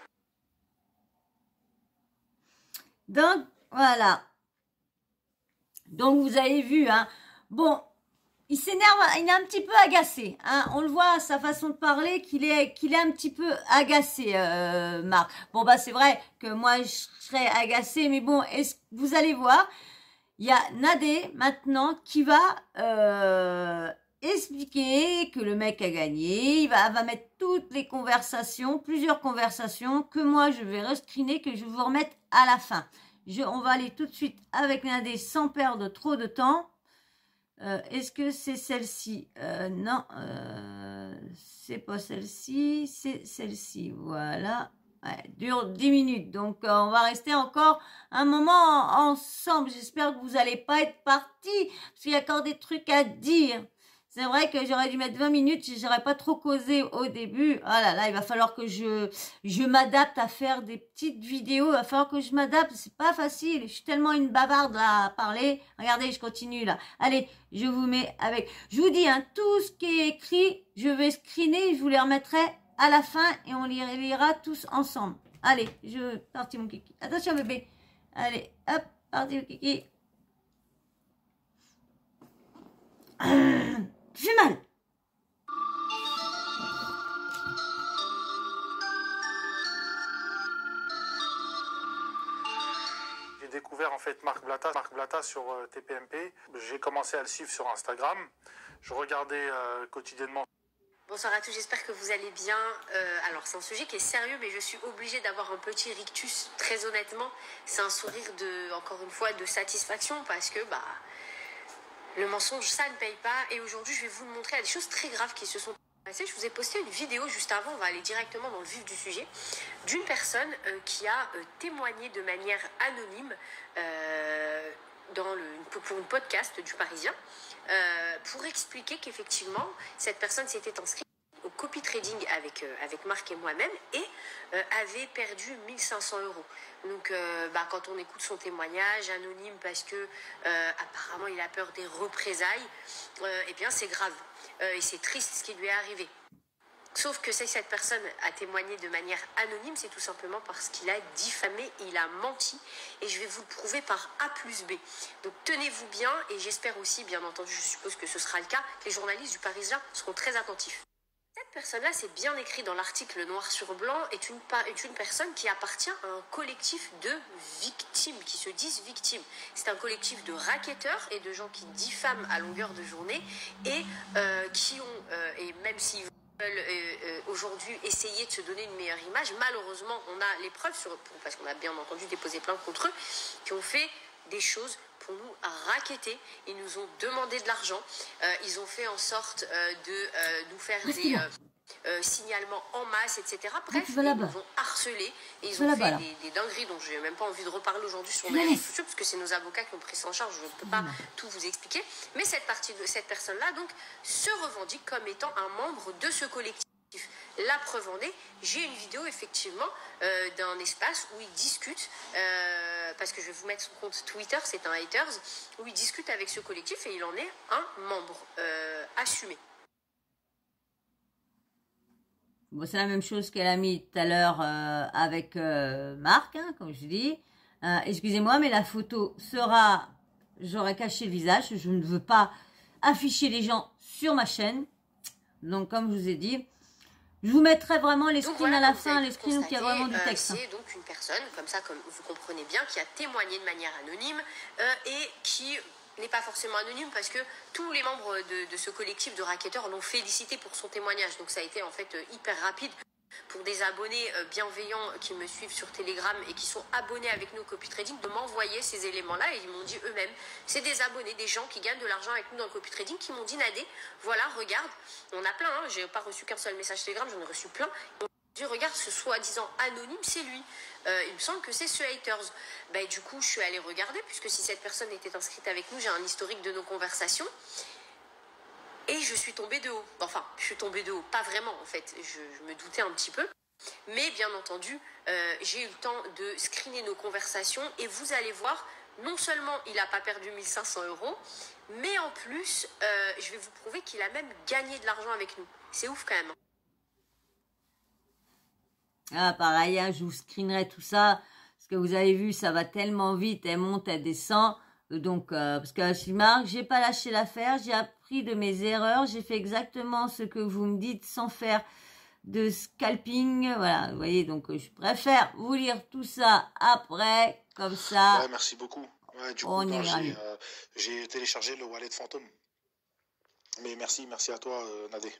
Donc, voilà. Donc, vous avez vu, hein. Bon, il s'énerve, il est un petit peu agacé, hein. On le voit à sa façon de parler qu'il est, qu'il est un petit peu agacé, euh, Marc. Bon, bah, c'est vrai que moi, je serais agacé, mais bon, est-ce que vous allez voir, il y a Nadé, maintenant, qui va euh, expliquer que le mec a gagné. Il va, va mettre toutes les conversations, plusieurs conversations, que moi, je vais rescreener, que je vais vous remettre à la fin. Je, on va aller tout de suite avec Nadé sans perdre trop de temps. Euh, Est-ce que c'est celle-ci? euh, Non, euh, c'est pas celle-ci, c'est celle-ci. Voilà. Ouais, dure dix minutes. Donc, euh, on va rester encore un moment ensemble. J'espère que vous n'allez pas être partis, parce qu'il y a encore des trucs à dire. C'est vrai que j'aurais dû mettre vingt minutes, j'aurais pas trop causé au début. Ah là là, il va falloir que je, je m'adapte à faire des petites vidéos. Il va falloir que je m'adapte, c'est pas facile. Je suis tellement une bavarde là à parler. Regardez, je continue là. Allez, je vous mets avec... Je vous dis, hein, tout ce qui est écrit, je vais screener, je vous les remettrai à la fin et on les lira tous ensemble. Allez, je... Parti mon kiki. Attention bébé. Allez, hop, parti mon kiki. J'ai mal. J'ai découvert en fait Marc Blata, Marc Blata sur euh, T P M P. J'ai commencé à le suivre sur Instagram. Je regardais euh, quotidiennement. Bonsoir à tous, j'espère que vous allez bien. Euh, alors c'est un sujet qui est sérieux, mais je suis obligée d'avoir un petit rictus. Très honnêtement, c'est un sourire de, encore une fois, de satisfaction parce que bah le mensonge, ça ne paye pas. Et aujourd'hui, je vais vous montrer à des choses très graves qui se sont passées. Je vous ai posté une vidéo juste avant, on va aller directement dans le vif du sujet, d'une personne euh, qui a euh, témoigné de manière anonyme euh, dans le, pour une podcast du Parisien euh, pour expliquer qu'effectivement, cette personne s'était inscrite au copy trading avec, euh, avec Marc et moi-même et euh, avait perdu mille cinq cents euros. Donc euh, bah, quand on écoute son témoignage anonyme parce que euh, apparemment il a peur des représailles, euh, eh bien c'est grave euh, et c'est triste ce qui lui est arrivé. Sauf que si cette personne a témoigné de manière anonyme, c'est tout simplement parce qu'il a diffamé, il a menti et je vais vous le prouver par A plus B. Donc tenez-vous bien et j'espère aussi, bien entendu, je suppose que ce sera le cas, que les journalistes du Parisien seront très attentifs. Cette personne-là, c'est bien écrit dans l'article noir sur blanc, est une, est une personne qui appartient à un collectif de victimes, qui se disent victimes. C'est un collectif de racketteurs et de gens qui diffament à longueur de journée et euh, qui ont, euh, et même s'ils veulent euh, euh, aujourd'hui essayer de se donner une meilleure image, malheureusement, on a les preuves, sur, parce qu'on a bien entendu déposé plainte contre eux, qui ont fait des choses pour nous racketter. Ils nous ont demandé de l'argent. Euh, ils ont fait en sorte euh, de euh, nous faire des euh, euh, signalements en masse, et cetera. Bref, ils nous ont harcelés et ils ont fait des, des dingueries dont je n'ai même pas envie de reparler aujourd'hui sur mes réseaux sociaux parce que c'est nos avocats qui ont pris ça en charge. Je ne peux pas tout vous expliquer. Mais cette partie de cette personne-là donc se revendique comme étant un membre de ce collectif. La preuve en est, j'ai une vidéo effectivement euh, d'un espace où il discute, euh, parce que je vais vous mettre son compte Twitter, c'est un haters, où il discute avec ce collectif et il en est un membre euh, assumé. Bon, c'est la même chose qu'elle a mis tout à l'heure euh, avec euh, Marc, hein, comme je dis. Euh, excusez-moi, mais la photo sera... J'aurais caché le visage, je ne veux pas afficher les gens sur ma chaîne. Donc, comme je vous ai dit... Je vous mettrai vraiment les Donc screens voilà, à la comme vous fin, avez les pu screens où il y a constater, vraiment du euh, texte. hein. c'est donc une personne, comme ça, comme vous comprenez bien, qui a témoigné de manière anonyme euh, et qui n'est pas forcément anonyme parce que tous les membres de, de ce collectif de racketteurs l'ont félicité pour son témoignage. Donc ça a été en fait euh, hyper rapide. Pour des abonnés euh, bienveillants qui me suivent sur Telegram et qui sont abonnés avec nous au copy trading, de m'envoyer ces éléments-là et ils m'ont dit eux-mêmes, c'est des abonnés, des gens qui gagnent de l'argent avec nous dans le copy trading qui m'ont dit Nadé, voilà, regarde, on a plein, hein, j'ai pas reçu qu'un seul message Telegram, j'en ai reçu plein. Je regarde ce soi-disant anonyme, c'est lui. Euh, il me semble que c'est ce haters. Ben, du coup, je suis allée regarder, puisque si cette personne était inscrite avec nous, j'ai un historique de nos conversations. Et je suis tombée de haut. Enfin, je suis tombée de haut. Pas vraiment, en fait. Je, je me doutais un petit peu. Mais bien entendu, euh, j'ai eu le temps de screener nos conversations. Et vous allez voir, non seulement il n'a pas perdu mille cinq cents euros, mais en plus, euh, je vais vous prouver qu'il a même gagné de l'argent avec nous. C'est ouf quand même. Ah, pareil, hein, je vous screenerai tout ça. Parce que vous avez vu, ça va tellement vite. Elle monte, elle descend. Donc, euh, parce que je marque, j'ai pas lâché l'affaire. J'ai appris de mes erreurs. J'ai fait exactement ce que vous me dites sans faire de scalping. Voilà, vous voyez, donc je préfère vous lire tout ça après. Comme ça. Ouais, merci beaucoup. Ouais, du coup, on non, est j'ai, ravis. euh, j'ai téléchargé le wallet fantôme. Mais merci, merci à toi, euh, Nadé.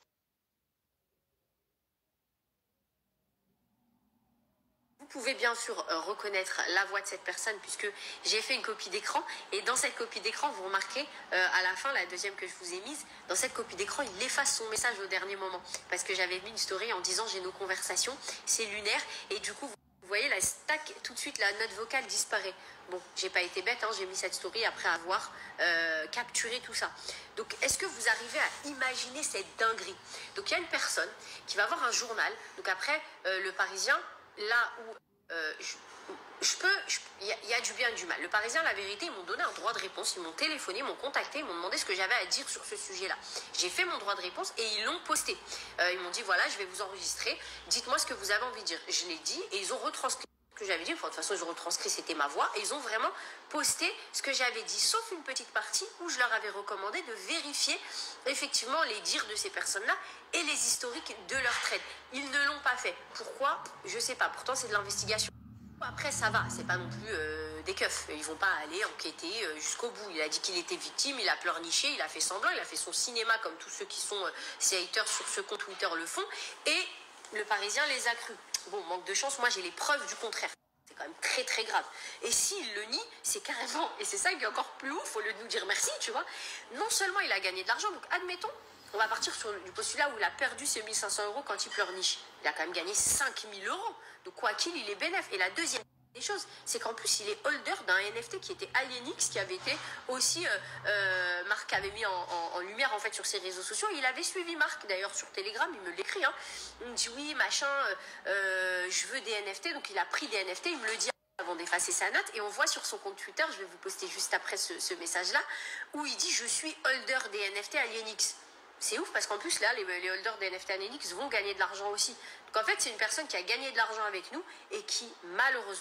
Vous pouvez bien sûr euh, reconnaître la voix de cette personne puisque j'ai fait une copie d'écran et dans cette copie d'écran, vous remarquez euh, à la fin, la deuxième que je vous ai mise, dans cette copie d'écran, il efface son message au dernier moment parce que j'avais mis une story en disant j'ai nos conversations, c'est lunaire et du coup, vous voyez la stack, tout de suite la note vocale disparaît. Bon, j'ai pas été bête, hein, j'ai mis cette story après avoir euh, capturé tout ça. Donc, est-ce que vous arrivez à imaginer cette dinguerie? Donc, il y a une personne qui va avoir un journal. Donc après, euh, le Parisien, là où euh, je, je peux, il y, y a du bien et du mal. Le Parisien, la vérité, ils m'ont donné un droit de réponse, ils m'ont téléphoné, ils m'ont contacté, ils m'ont demandé ce que j'avais à dire sur ce sujet-là. J'ai fait mon droit de réponse et ils l'ont posté. Euh, ils m'ont dit, voilà, je vais vous enregistrer, dites-moi ce que vous avez envie de dire. Je l'ai dit et ils ont retranscrit ce que j'avais dit. Enfin, de toute façon, ils ont retranscrit, c'était ma voix et ils ont vraiment posté ce que j'avais dit, sauf une petite partie où je leur avais recommandé de vérifier effectivement les dires de ces personnes-là et les historiques de leur trade. Ils ne l'ont pas fait. Pourquoi? Je sais pas. Pourtant, c'est de l'investigation. Après, ça va. C'est pas non plus euh, des keufs. Ils vont pas aller enquêter euh, jusqu'au bout. Il a dit qu'il était victime, il a pleurniché, il a fait semblant, il a fait son cinéma comme tous ceux qui sont euh, ses haters sur ce compte Twitter le font. Et le Parisien les a crus. Bon, manque de chance, moi j'ai les preuves du contraire. C'est quand même très très grave. Et s'il le nie, c'est carrément, et c'est ça qui est encore plus ouf, au lieu de nous dire merci, tu vois, non seulement il a gagné de l'argent, donc admettons, on va partir sur du postulat où il a perdu ses mille cinq cents euros quand il pleurniche. Il a quand même gagné cinq mille euros. Donc quoi qu'il, il est bénéf. Et la deuxième des choses, c'est qu'en plus il est holder d'un N F T qui était Alienix, qui avait été aussi euh, euh, Marc avait mis en, en, en lumière en fait sur ses réseaux sociaux. Il avait suivi Marc d'ailleurs sur Telegram, il me l'écrit, hein. Il me dit oui machin, euh, euh, je veux des N F T, donc il a pris des N F T, il me le dit avant d'effacer sa note, et on voit sur son compte Twitter, je vais vous poster juste après ce, ce message là, où il dit je suis holder des N F T Alienix. C'est ouf parce qu'en plus là les, les holders des N F T Alienix vont gagner de l'argent aussi. Donc en fait c'est une personne qui a gagné de l'argent avec nous et qui malheureusement,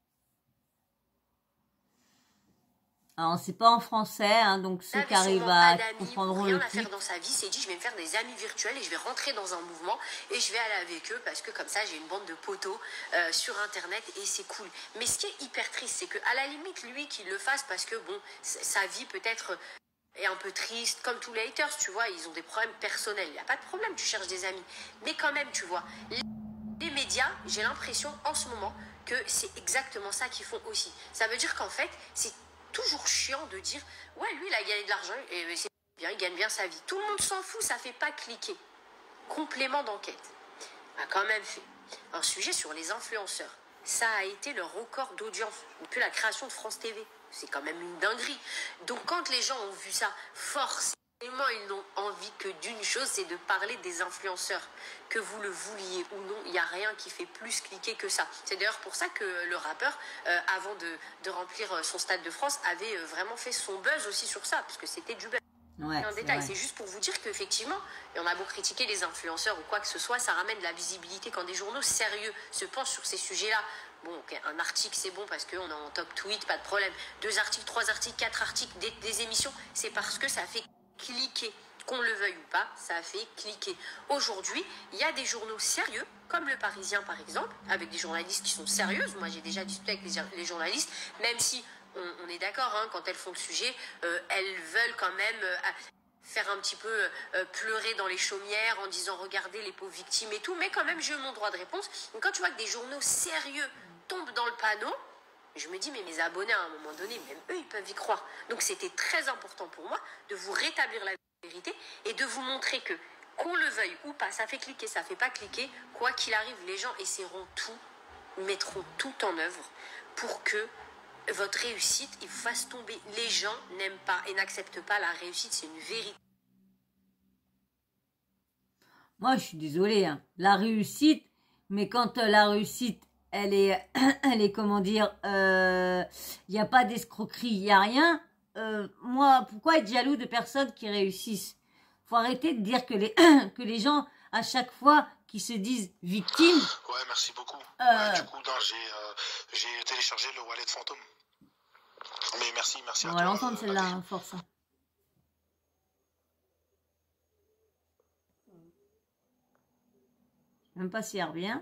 Alors, c'est pas en français, hein, donc ceux qui arrivent à comprendre le rien à faire truc. dans sa vie, s'est dit je vais me faire des amis virtuels et je vais rentrer dans un mouvement et je vais aller avec eux parce que comme ça j'ai une bande de potos euh, sur internet et c'est cool. Mais ce qui est hyper triste, c'est qu'à la limite lui qu'il le fasse parce que bon, sa vie peut-être est un peu triste, comme tous les haters, tu vois, ils ont des problèmes personnels. Il n'y a pas de problème, tu cherches des amis. Mais quand même, tu vois, les, les médias, j'ai l'impression en ce moment que c'est exactement ça qu'ils font aussi. Ça veut dire qu'en fait, c'est toujours chiant de dire ouais lui il a gagné de l'argent et c'est bien, il gagne bien sa vie. Tout le monde s'en fout, ça fait pas cliquer. Complément d'enquête a quand même fait un sujet sur les influenceurs. Ça a été le record d'audience depuis la création de France T V. C'est quand même une dinguerie. Donc quand les gens ont vu ça, forcément ils n'ont envie que d'une chose, c'est de parler des influenceurs. Que vous le vouliez ou non, il n'y a rien qui fait plus cliquer que ça. C'est d'ailleurs pour ça que le rappeur, euh, avant de, de remplir son Stade de France, avait euh, vraiment fait son buzz aussi sur ça, parce que c'était du buzz. Ouais, un c'est détail, vrai. c'est juste pour vous dire qu'effectivement, et on a beau critiquer les influenceurs ou quoi que ce soit, ça ramène de la visibilité quand des journaux sérieux se penchent sur ces sujets-là. Bon, okay, un article c'est bon parce qu'on est en top tweet, pas de problème. Deux articles, trois articles, quatre articles, des, des émissions, c'est parce que ça fait cliquer. qu'on le veuille ou pas, ça a fait cliquer. Aujourd'hui, il y a des journaux sérieux, comme Le Parisien par exemple, avec des journalistes qui sont sérieuses. Moi, j'ai déjà discuté avec les, les journalistes, même si on, on est d'accord, hein, quand elles font le sujet, euh, elles veulent quand même euh, faire un petit peu euh, pleurer dans les chaumières en disant regardez les pauvres victimes et tout, mais quand même, j'ai eu mon droit de réponse. Donc quand tu vois que des journaux sérieux tombent dans le panneau, je me dis, mais mes abonnés, à un moment donné, même eux, ils peuvent y croire. Donc, c'était très important pour moi de vous rétablir la vérité et de vous montrer que, qu'on le veuille ou pas, ça fait cliquer, ça fait pas cliquer, quoi qu'il arrive, les gens essaieront tout, mettront tout en œuvre pour que votre réussite, ils vous fasse tomber. Les gens n'aiment pas et n'acceptent pas la réussite, c'est une vérité. Moi, je suis désolée, hein. La réussite, mais quand euh, la réussite, elle est, elle est, comment dire, il euh, n'y a pas d'escroquerie, il n'y a rien. Euh, moi, pourquoi être jaloux de personnes qui réussissent? Faut arrêter de dire que les, que les gens, à chaque fois, qui se disent victimes. Ouais, merci beaucoup. Euh, ouais, du coup, j'ai euh, j'ai téléchargé le wallet fantôme. Mais merci, merci à on toi. va l'entendre euh, celle-là, hein, force. Hein. Même pas si elle revient.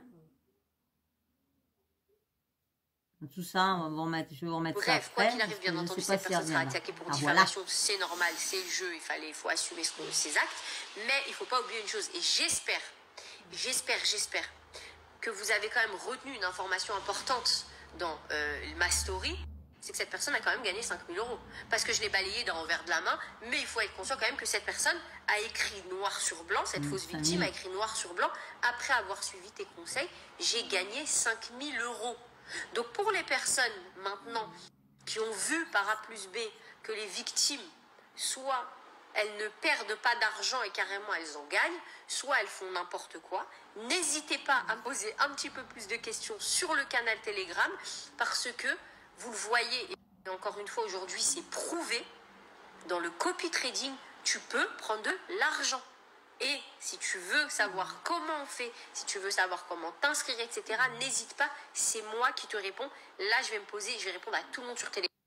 Tout ça, on va vous remettre, je vais vous remettre Bref, ça quoi après. qu'il arrive, bien entendu, Si cette personne elle sera revient, attaquée pour ah, diffamation, voilà. c'est normal, c'est le jeu, il fallait, il faut assumer ce, ses actes. Mais il ne faut pas oublier une chose, et j'espère, j'espère, j'espère que vous avez quand même retenu une information importante dans euh, ma story, c'est que cette personne a quand même gagné cinq mille euros. Parce que je l'ai balayé d'un revers de la main, mais il faut être conscient quand même que cette personne a écrit noir sur blanc, cette Mmh, fausse victime a écrit noir sur blanc, après avoir suivi tes conseils, j'ai gagné cinq mille euros. Donc pour les personnes maintenant qui ont vu par A plus B que les victimes, soit elles ne perdent pas d'argent et carrément elles en gagnent, soit elles font n'importe quoi, n'hésitez pas à poser un petit peu plus de questions sur le canal Telegram parce que vous le voyez, et encore une fois aujourd'hui c'est prouvé, dans le copy trading, tu peux prendre de l'argent. Et si tu veux savoir comment on fait, si tu veux savoir comment t'inscrire, et cetera, n'hésite pas, c'est moi qui te réponds. Là, je vais me poser et je vais répondre à tout le monde sur Telegram.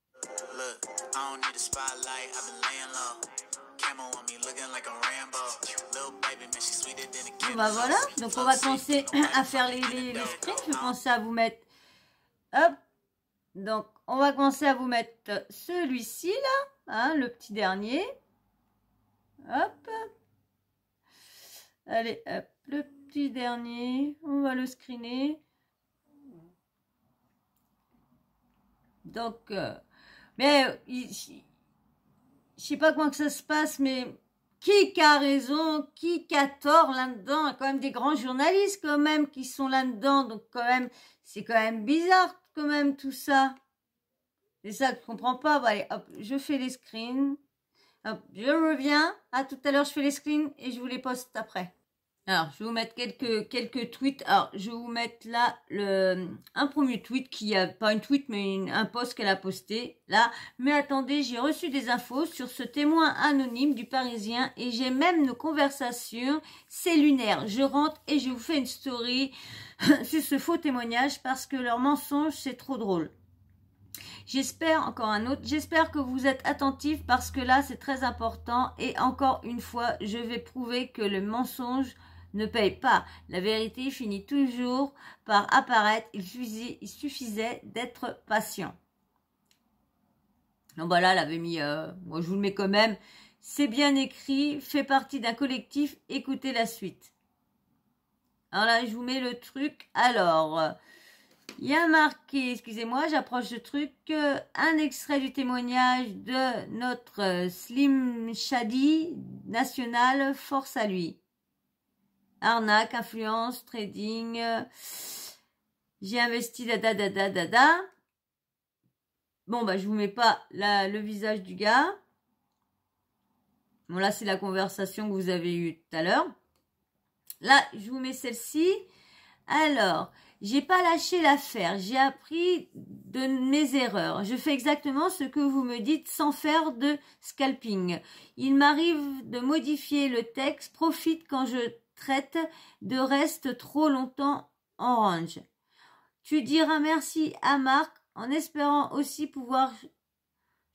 Bon bah voilà, donc on va commencer à faire les, les, les screens. Je vais commencer à vous mettre... Hop. Donc, on va commencer à vous mettre celui-ci là, hein, le petit dernier. Hop. Allez, hop, le petit dernier, on va le screener. Donc, euh, mais il, je sais pas comment que ça se passe, mais qui a raison, qui a tort là-dedans? Il y a quand même des grands journalistes quand même qui sont là-dedans, donc quand même, c'est quand même bizarre quand même tout ça. C'est ça que je comprends pas. Bon, allez, hop, je fais les screens. Hop, je reviens. À tout à l'heure, je fais les screens et je vous les poste après. Alors, je vais vous mettre quelques, quelques tweets. Alors, je vais vous mettre là le, un premier tweet qui a, pas une tweet, mais une, un post qu'elle a posté. Là, mais attendez, j'ai reçu des infos sur ce témoin anonyme du Parisien et j'ai même nos conversations. C'est lunaire. Je rentre et je vous fais une story sur ce faux témoignage parce que leur mensonge, c'est trop drôle. J'espère, encore un autre, j'espère que vous êtes attentifs parce que là, c'est très important. Et encore une fois, je vais prouver que le mensonge ne paye pas. La vérité finit toujours par apparaître. Il suffisait, il suffisait d'être patient. Donc voilà, elle avait mis, euh, moi je vous le mets quand même. C'est bien écrit, fait partie d'un collectif. Écoutez la suite. Alors là, je vous mets le truc. Alors... Euh, il y a marqué, excusez-moi, j'approche le truc, euh, un extrait du témoignage de notre euh, Slim Shady national, force à lui. Arnaque, influence, trading, euh, j'ai investi, dada, dada, dada. Bon, bah, je vous mets pas la, le visage du gars. Bon, là, c'est la conversation que vous avez eue tout à l'heure. Là, je vous mets celle-ci. Alors... J'ai pas lâché l'affaire, j'ai appris de mes erreurs. Je fais exactement ce que vous me dites sans faire de scalping. Il m'arrive de modifier le texte, profite quand je traite de reste trop longtemps en range. Tu diras merci à Marc en espérant aussi pouvoir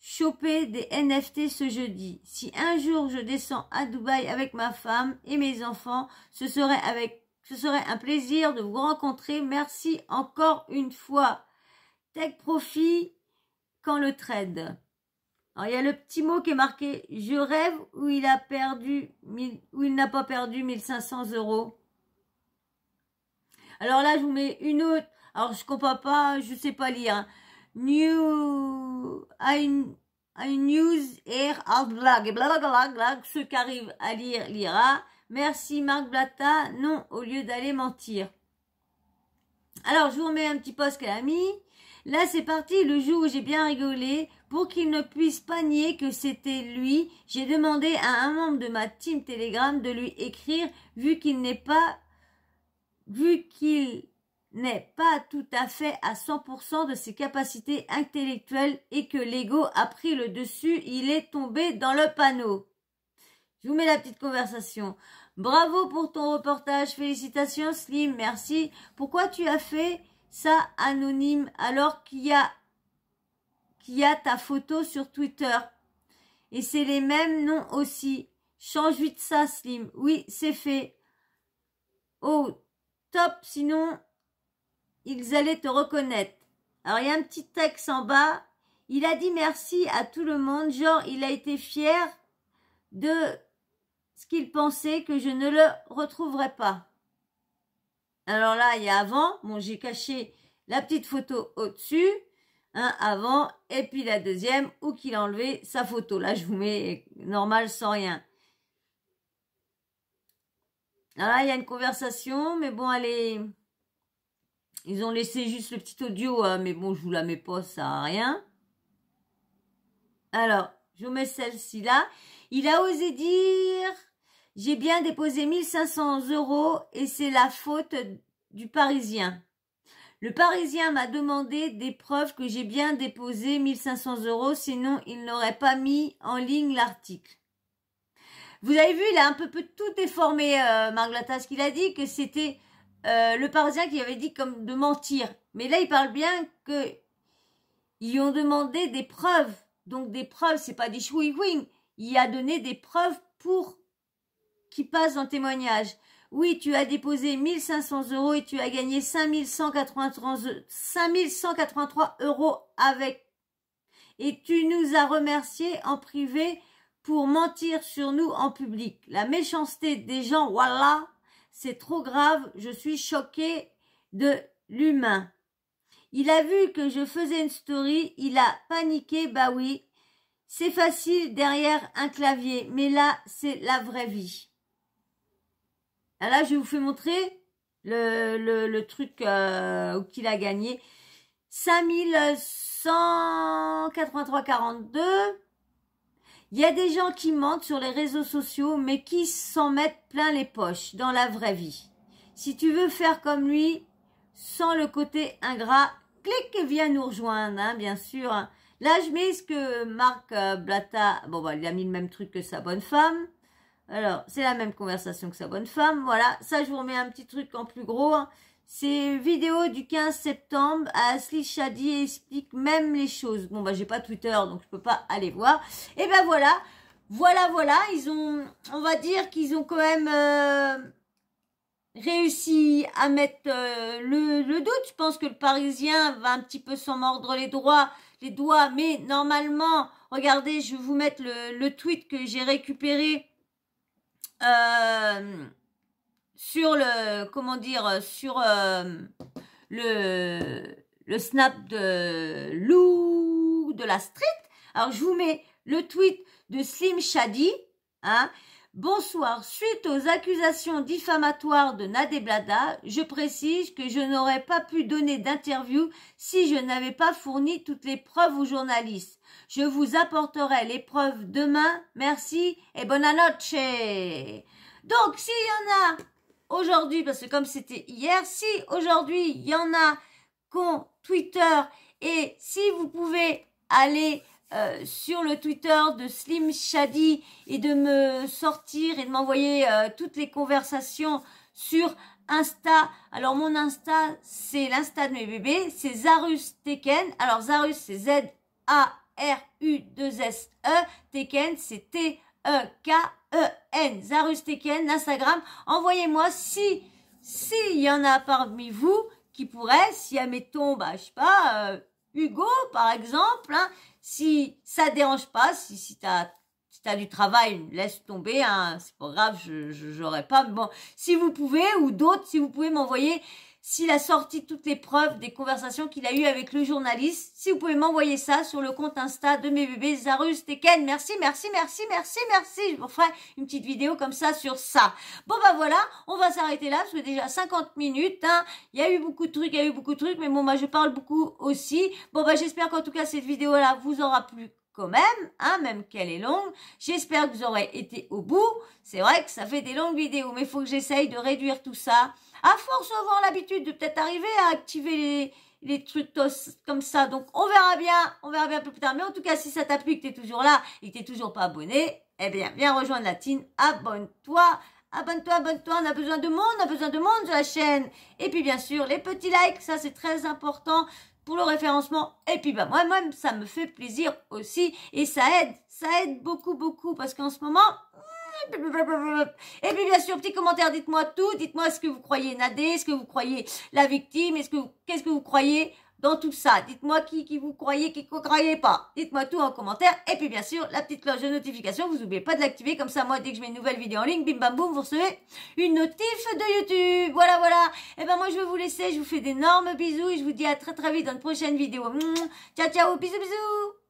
choper des N F T ce jeudi. Si un jour je descends à Dubaï avec ma femme et mes enfants, ce serait avec, ce serait un plaisir de vous rencontrer. Merci encore une fois. Tech Profit quand le trade. Alors, il y a le petit mot qui est marqué « Je rêve » où il a perdu, où il n'a pas perdu mille cinq cents euros. Alors là, je vous mets une autre. Alors, je comprends pas, je sais pas lire. Hein. New, I, I news air out blague, blablabla. Ceux qui arrivent à lire, lira. Merci Marc Blatta. Non, au lieu d'aller mentir. Alors, je vous remets un petit post qu'elle a mis. Là, c'est parti, le jour où j'ai bien rigolé. Pour qu'il ne puisse pas nier que c'était lui, j'ai demandé à un membre de ma team Telegram de lui écrire, vu qu'il n'est pas, vu qu'il n'est pas tout à fait à cent pour cent de ses capacités intellectuelles et que l'ego a pris le dessus, il est tombé dans le panneau. Je vous mets la petite conversation. Bravo pour ton reportage, félicitations Slim, merci. Pourquoi tu as fait ça anonyme alors qu'il y a qu'il y a ta photo sur Twitter et c'est les mêmes noms aussi. Change vite ça Slim. Oui, c'est fait. Oh, top, sinon ils allaient te reconnaître. Alors il y a un petit texte en bas. Il a dit merci à tout le monde, genre il a été fier de ce qu'il pensait que je ne le retrouverais pas. Alors là, il y a avant, bon j'ai caché la petite photo au-dessus, hein, avant, et puis la deuxième, où qu'il a enlevé sa photo. Là, je vous mets normal sans rien. Alors là, il y a une conversation, mais bon, elle est... Ils ont laissé juste le petit audio, hein, mais bon, je vous la mets pas, ça sert à rien. Alors, je vous mets celle-ci là. Il a osé dire... J'ai bien déposé mille cinq cents euros et c'est la faute du Parisien. Le Parisien m'a demandé des preuves que j'ai bien déposé mille cinq cents euros, sinon il n'aurait pas mis en ligne l'article. Vous avez vu, il a un peu, peu tout déformé, euh, Marc Blatta, ce qu'il a dit, que c'était euh, le Parisien qui avait dit comme de mentir. Mais là, il parle bien que ils lui ont demandé des preuves. Donc des preuves, c'est pas des chouïouing. Il a donné des preuves pour qui passe dans le témoignage. Oui, tu as déposé mille cinq cents euros et tu as gagné cinq mille cent quatre-vingt-trois euros avec. Et tu nous as remerciés en privé pour mentir sur nous en public. La méchanceté des gens, voilà, c'est trop grave. Je suis choquée de l'humain. Il a vu que je faisais une story, il a paniqué, bah oui. C'est facile derrière un clavier, mais là, c'est la vraie vie. Là, je vous fais montrer le, le, le truc euh, qu'il a gagné. cinq mille cent quatre-vingt-trois virgule quarante-deux. Il y a des gens qui mentent sur les réseaux sociaux, mais qui s'en mettent plein les poches dans la vraie vie. Si tu veux faire comme lui, sans le côté ingrat, clique et viens nous rejoindre, hein, bien sûr. Là, je mets ce que Marc Blatta... Bon, bah, il a mis le même truc que sa bonne femme. Alors, c'est la même conversation que sa bonne femme. Voilà, ça, je vous remets un petit truc en plus gros. Hein. C'est vidéo du quinze septembre. Asli Shadi explique même les choses. Bon, bah, j'ai pas Twitter, donc je peux pas aller voir. Et ben voilà, voilà, voilà. Ils ont, on va dire qu'ils ont quand même euh, réussi à mettre euh, le, le doute. Je pense que le Parisien va un petit peu s'en mordre les doigts, les doigts. Mais normalement, regardez, je vais vous mettre le, le tweet que j'ai récupéré. Euh, sur le comment dire sur euh, le le snap de Lou de la street. Alors je vous mets le tweet de Slim Shadi, hein. Bonsoir, suite aux accusations diffamatoires de Nadé Blada, je précise que je n'aurais pas pu donner d'interview si je n'avais pas fourni toutes les preuves aux journalistes. Je vous apporterai les preuves demain. Merci et bonne noche. Donc, s'il y en a aujourd'hui, parce que comme c'était hier, si aujourd'hui il y en a qu'on Twitter et si vous pouvez aller euh, sur le Twitter de Slim Shadi et de me sortir et de m'envoyer euh, toutes les conversations sur Insta. Alors mon Insta, c'est l'Insta de mes bébés, c'est Zarus Teken. Alors Zarus, c'est Z A R U deux S E. Teken, c'est T E K E N. Zarus Teken, Instagram. Envoyez-moi si, s'il y en a parmi vous qui pourraient, si admettons, bah, je sais pas, euh, Hugo, par exemple, hein, si ça dérange pas, si, si t'as, si t'as du travail, laisse tomber, hein, c'est pas grave, je, je, j'aurais pas, mais bon, si vous pouvez, ou d'autres, si vous pouvez m'envoyer, s'il a sorti toutes les preuves des conversations qu'il a eues avec le journaliste, si vous pouvez m'envoyer ça sur le compte Insta de mes bébés Zarus Teken. Merci, merci, merci, merci, merci. Je vous ferai une petite vidéo comme ça sur ça. Bon bah voilà, on va s'arrêter là parce que déjà cinquante minutes. Hein. Il y a eu beaucoup de trucs, il y a eu beaucoup de trucs, mais bon bah je parle beaucoup aussi. Bon bah j'espère qu'en tout cas cette vidéo là vous aura plu quand même, hein, même qu'elle est longue. J'espère que vous aurez été au bout. C'est vrai que ça fait des longues vidéos, mais il faut que j'essaye de réduire tout ça. À force d'avoir l'habitude de peut-être arriver à activer les, les trucs comme ça. Donc, on verra bien, on verra bien un peu plus tard. Mais en tout cas, si ça t'a plu et que tu es toujours là et que tu n'es toujours pas abonné, eh bien, viens rejoindre la team. Abonne-toi, abonne-toi, abonne-toi. On a besoin de monde, on a besoin de monde sur la chaîne. Et puis, bien sûr, les petits likes, ça, c'est très important pour le référencement. Et puis, bah, moi-même, ça me fait plaisir aussi. Et ça aide, ça aide beaucoup, beaucoup. Parce qu'en ce moment... Et puis bien sûr, petit commentaire, dites-moi tout, dites-moi ce que vous croyez Nadé, est-ce que vous croyez la victime, est-ce que qu'est-ce que vous croyez dans tout ça, dites-moi qui, qui vous croyez, qui ne croyez pas, dites-moi tout en commentaire, et puis bien sûr, la petite cloche de notification, vous n'oubliez pas de l'activer, comme ça moi dès que je mets une nouvelle vidéo en ligne, bim bam boum, vous recevez une notif de YouTube, voilà voilà, et ben moi je vais vous laisser, je vous fais d'énormes bisous, et je vous dis à très très vite dans une prochaine vidéo, ciao ciao, bisous bisous.